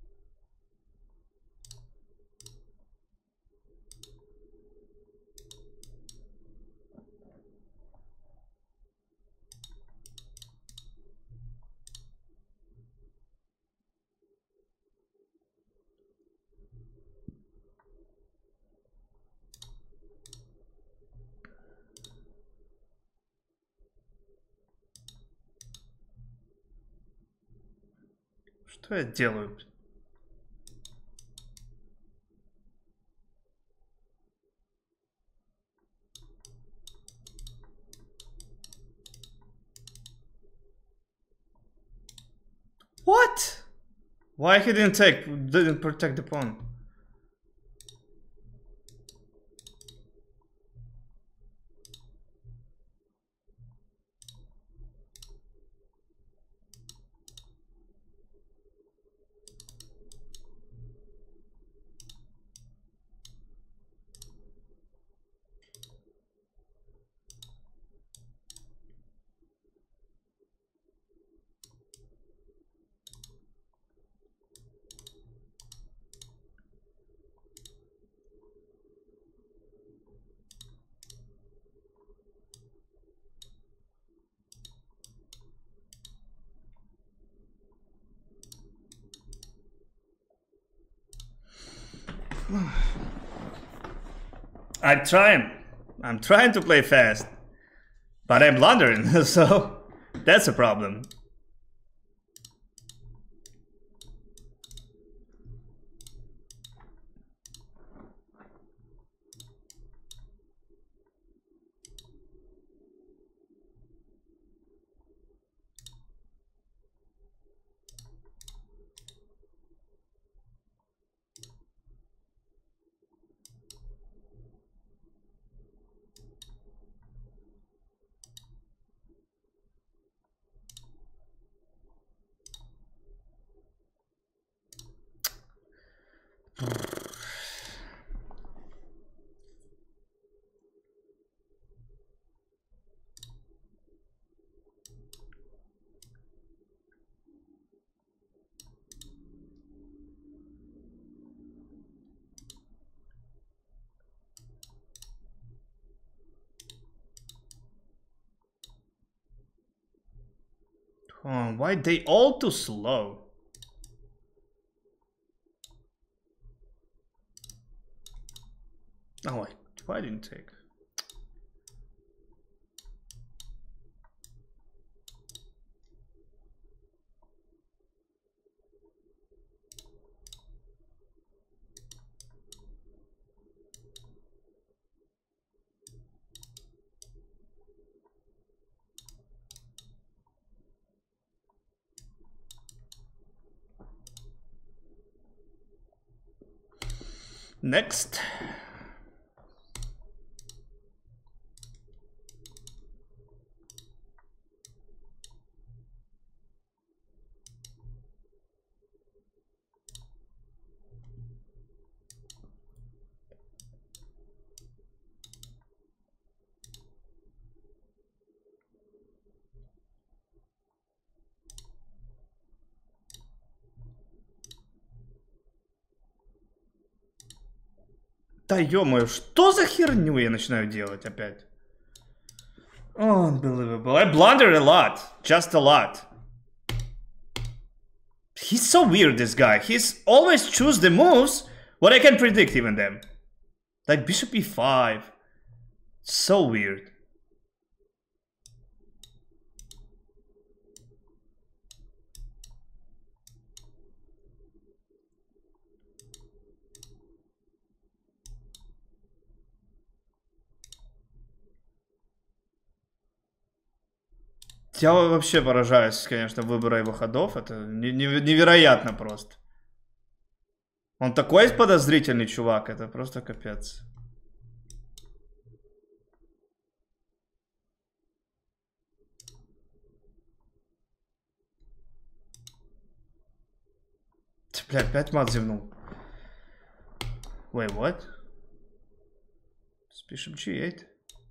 Что я делаю? What? Why he didn't take, didn't protect the pawn? I'm trying. I'm trying to play fast. But I'm blundering, so that's a problem. Oh, why they all too slow? Oh, wait, why didn't take? Next. Да ё-моё, что за херню я начинаю делать опять? Unbelievable. I blundered a lot. Just a lot. He's so weird, this guy. He's always choose the moves what I can predict even them. Like bishop e five. So weird. Я вообще поражаюсь, конечно, выбора его ходов. Это невероятно просто. Он такой подозрительный чувак, это просто капец. Бля, опять мат зевнул. Wait, what? Спишем джи восемь.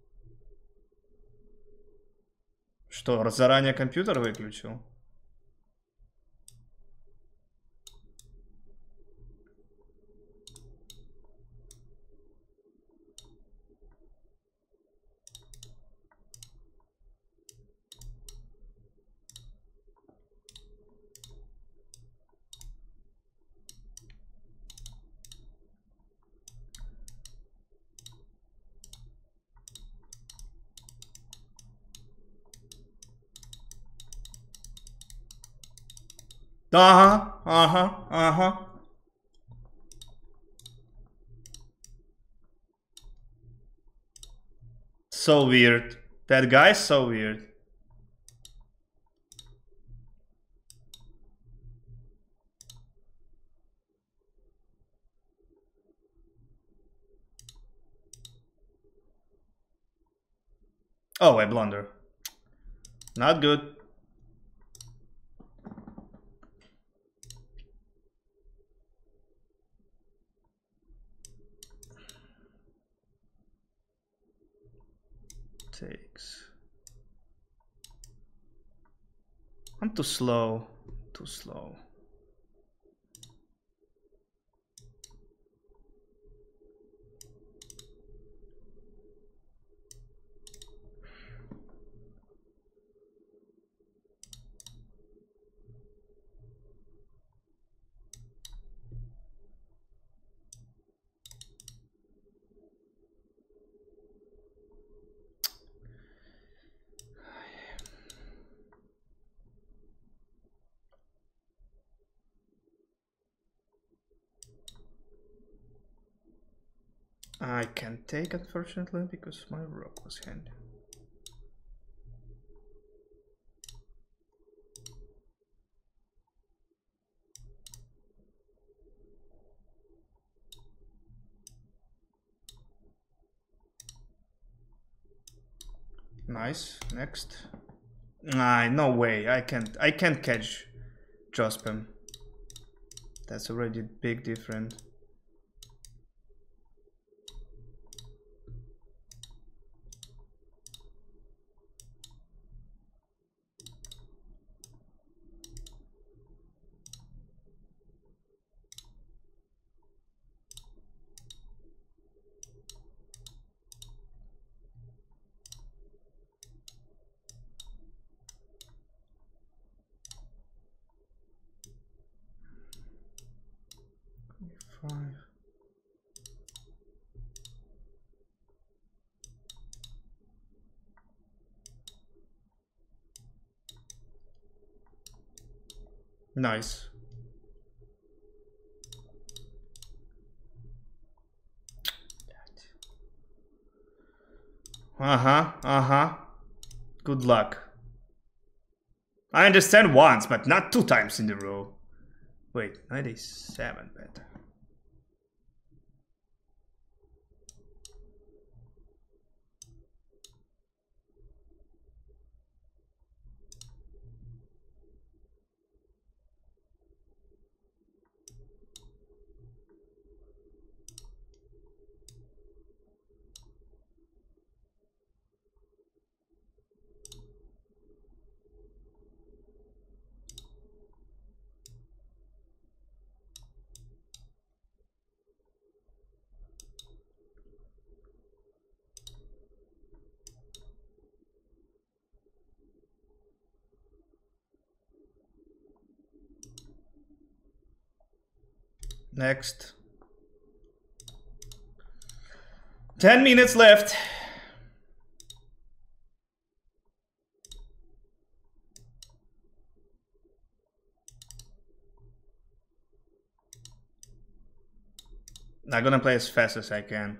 Что, заранее компьютер выключил? Ага, ага, ага. So weird. That guy's so weird. Oh, I blunder. Not good. Takes. I'm too slow. Too slow. I can't take, unfortunately, because my rook was handy. Nice. Next. Nah, no way. I can't. I can't catch Jospin. That's already big different. Five. Nice. Uh-huh, uh-huh. Good luck. I understand once, but not two times in a row. Wait, ninety-seven better. Next. Ten minutes left. I'm gonna play as fast as I can.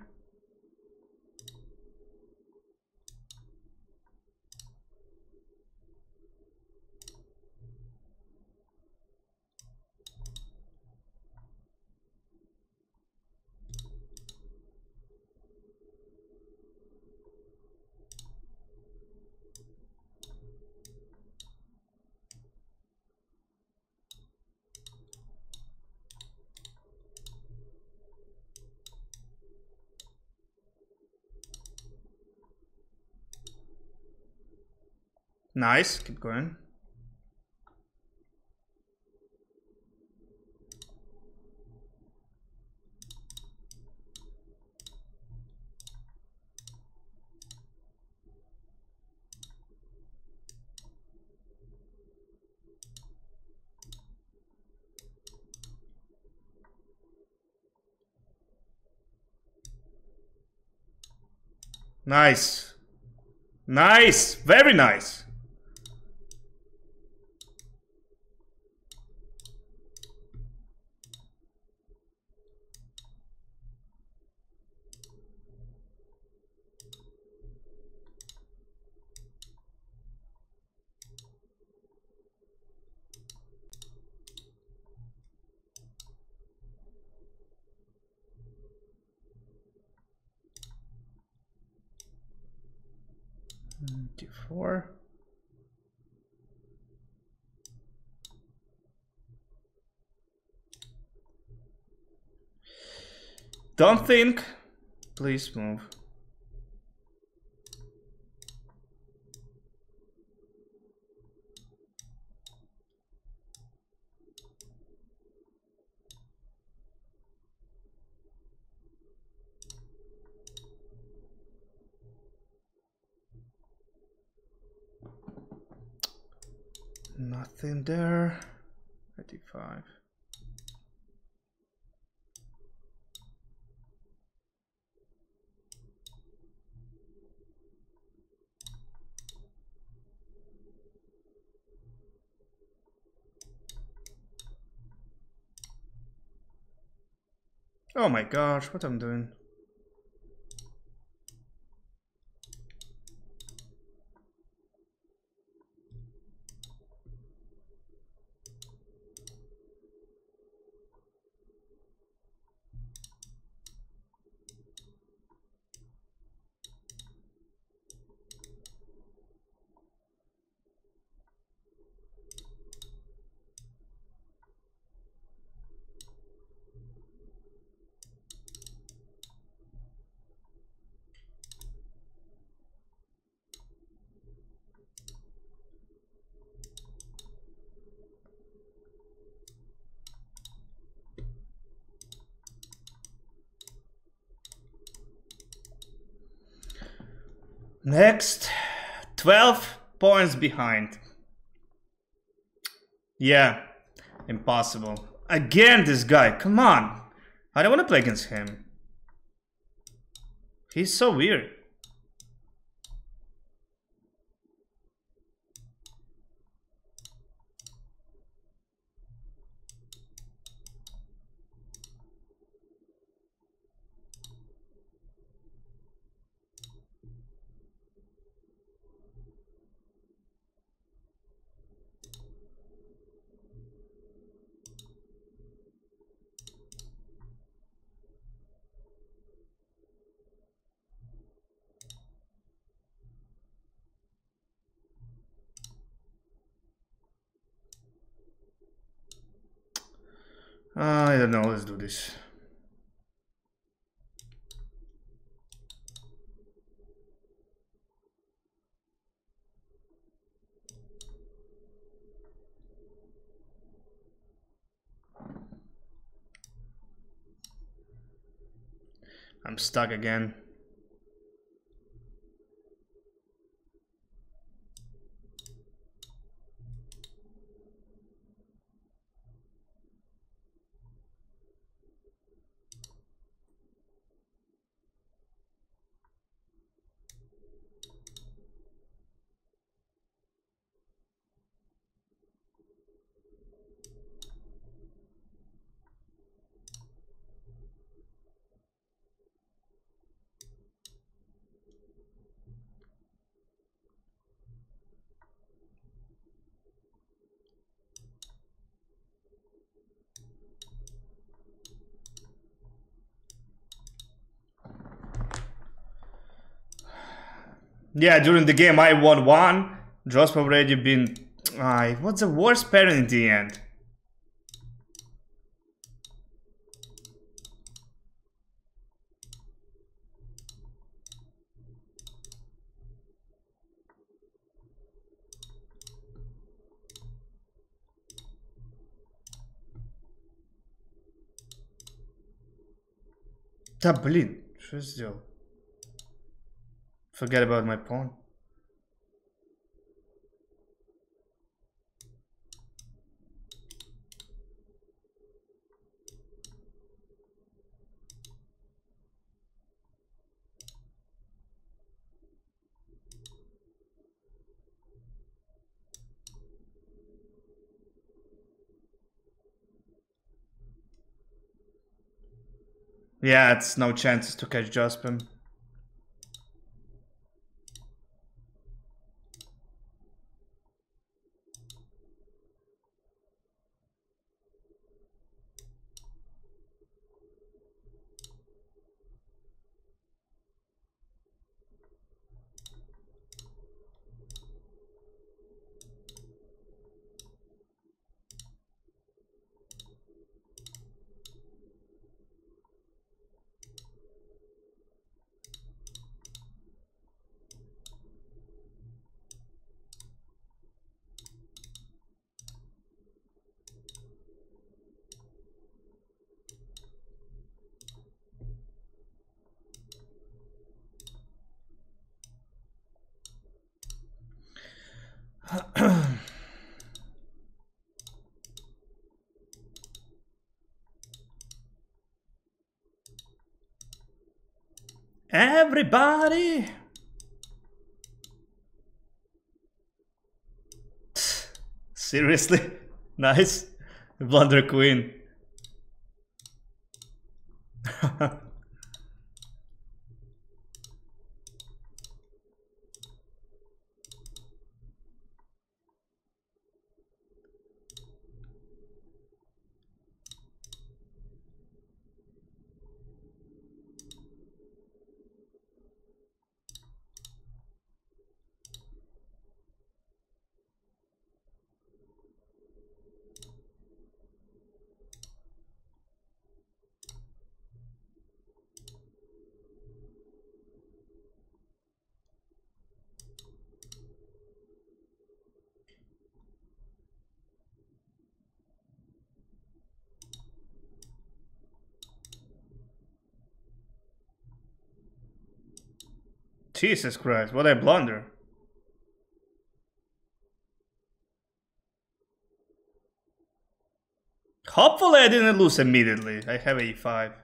Nice, keep going. Nice. Nice, very nice. D four. Don't think. Please move. Nothing there. thirty-five. Oh my gosh, what I'm doing? Next, twelve points behind. Yeah, impossible. Again, this guy, come on. I don't want to play against him. He's so weird. Uh, I don't know, let's do this. I'm stuck again. Yeah, during the game I won one. Josp already been... Uh, what's the worst pair in the end? Да блин, что я сделал? Forget about my pawn. Yeah, it's no chances to catch Jospin. Everybody! Seriously? Nice. Blunder queen. Jesus Christ, what a blunder. Hopefully I didn't lose immediately. I have a five.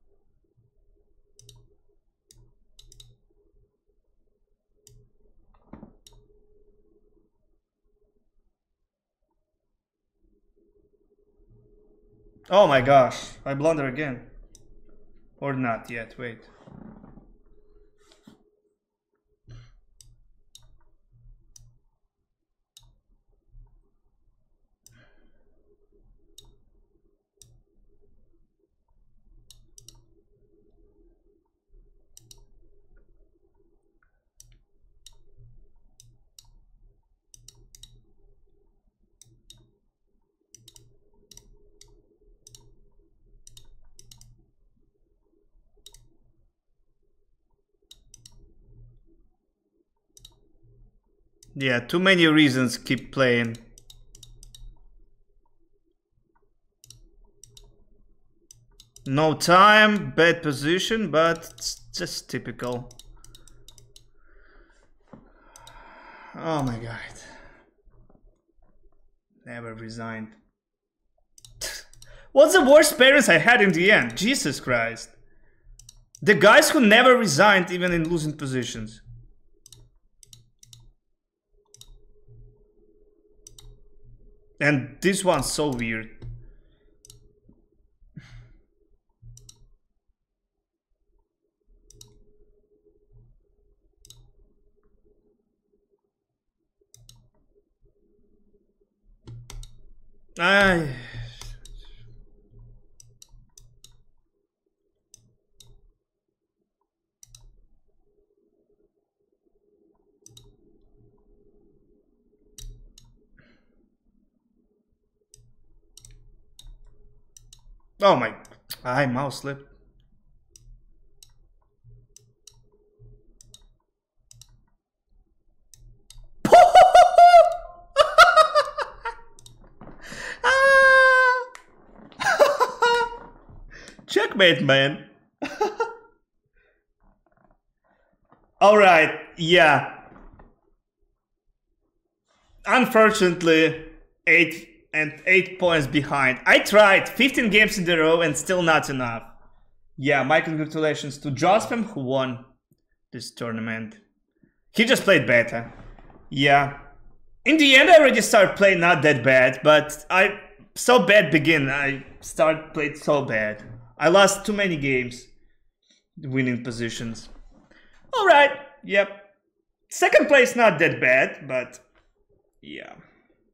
Oh my gosh, I blunder again. Or not yet, wait. Yeah, too many reasons keep playing. No time, bad position, but it's just typical. Oh my god. Never resigned. What's the worst parents I had in the end? Jesus Christ. The guys who never resigned even in losing positions. And this one's so weird. I... Oh my... I mouse slipped. Checkmate, man. Alright, yeah. Unfortunately, eight and eight points behind. I tried fifteen games in a row and still not enough. Yeah, my congratulations to Jospem who won this tournament. He just played better. Yeah. In the end, I already started playing not that bad, but I so bad begin. I started played so bad. I lost too many games, winning positions. All right. Yep. Second place not that bad, but yeah.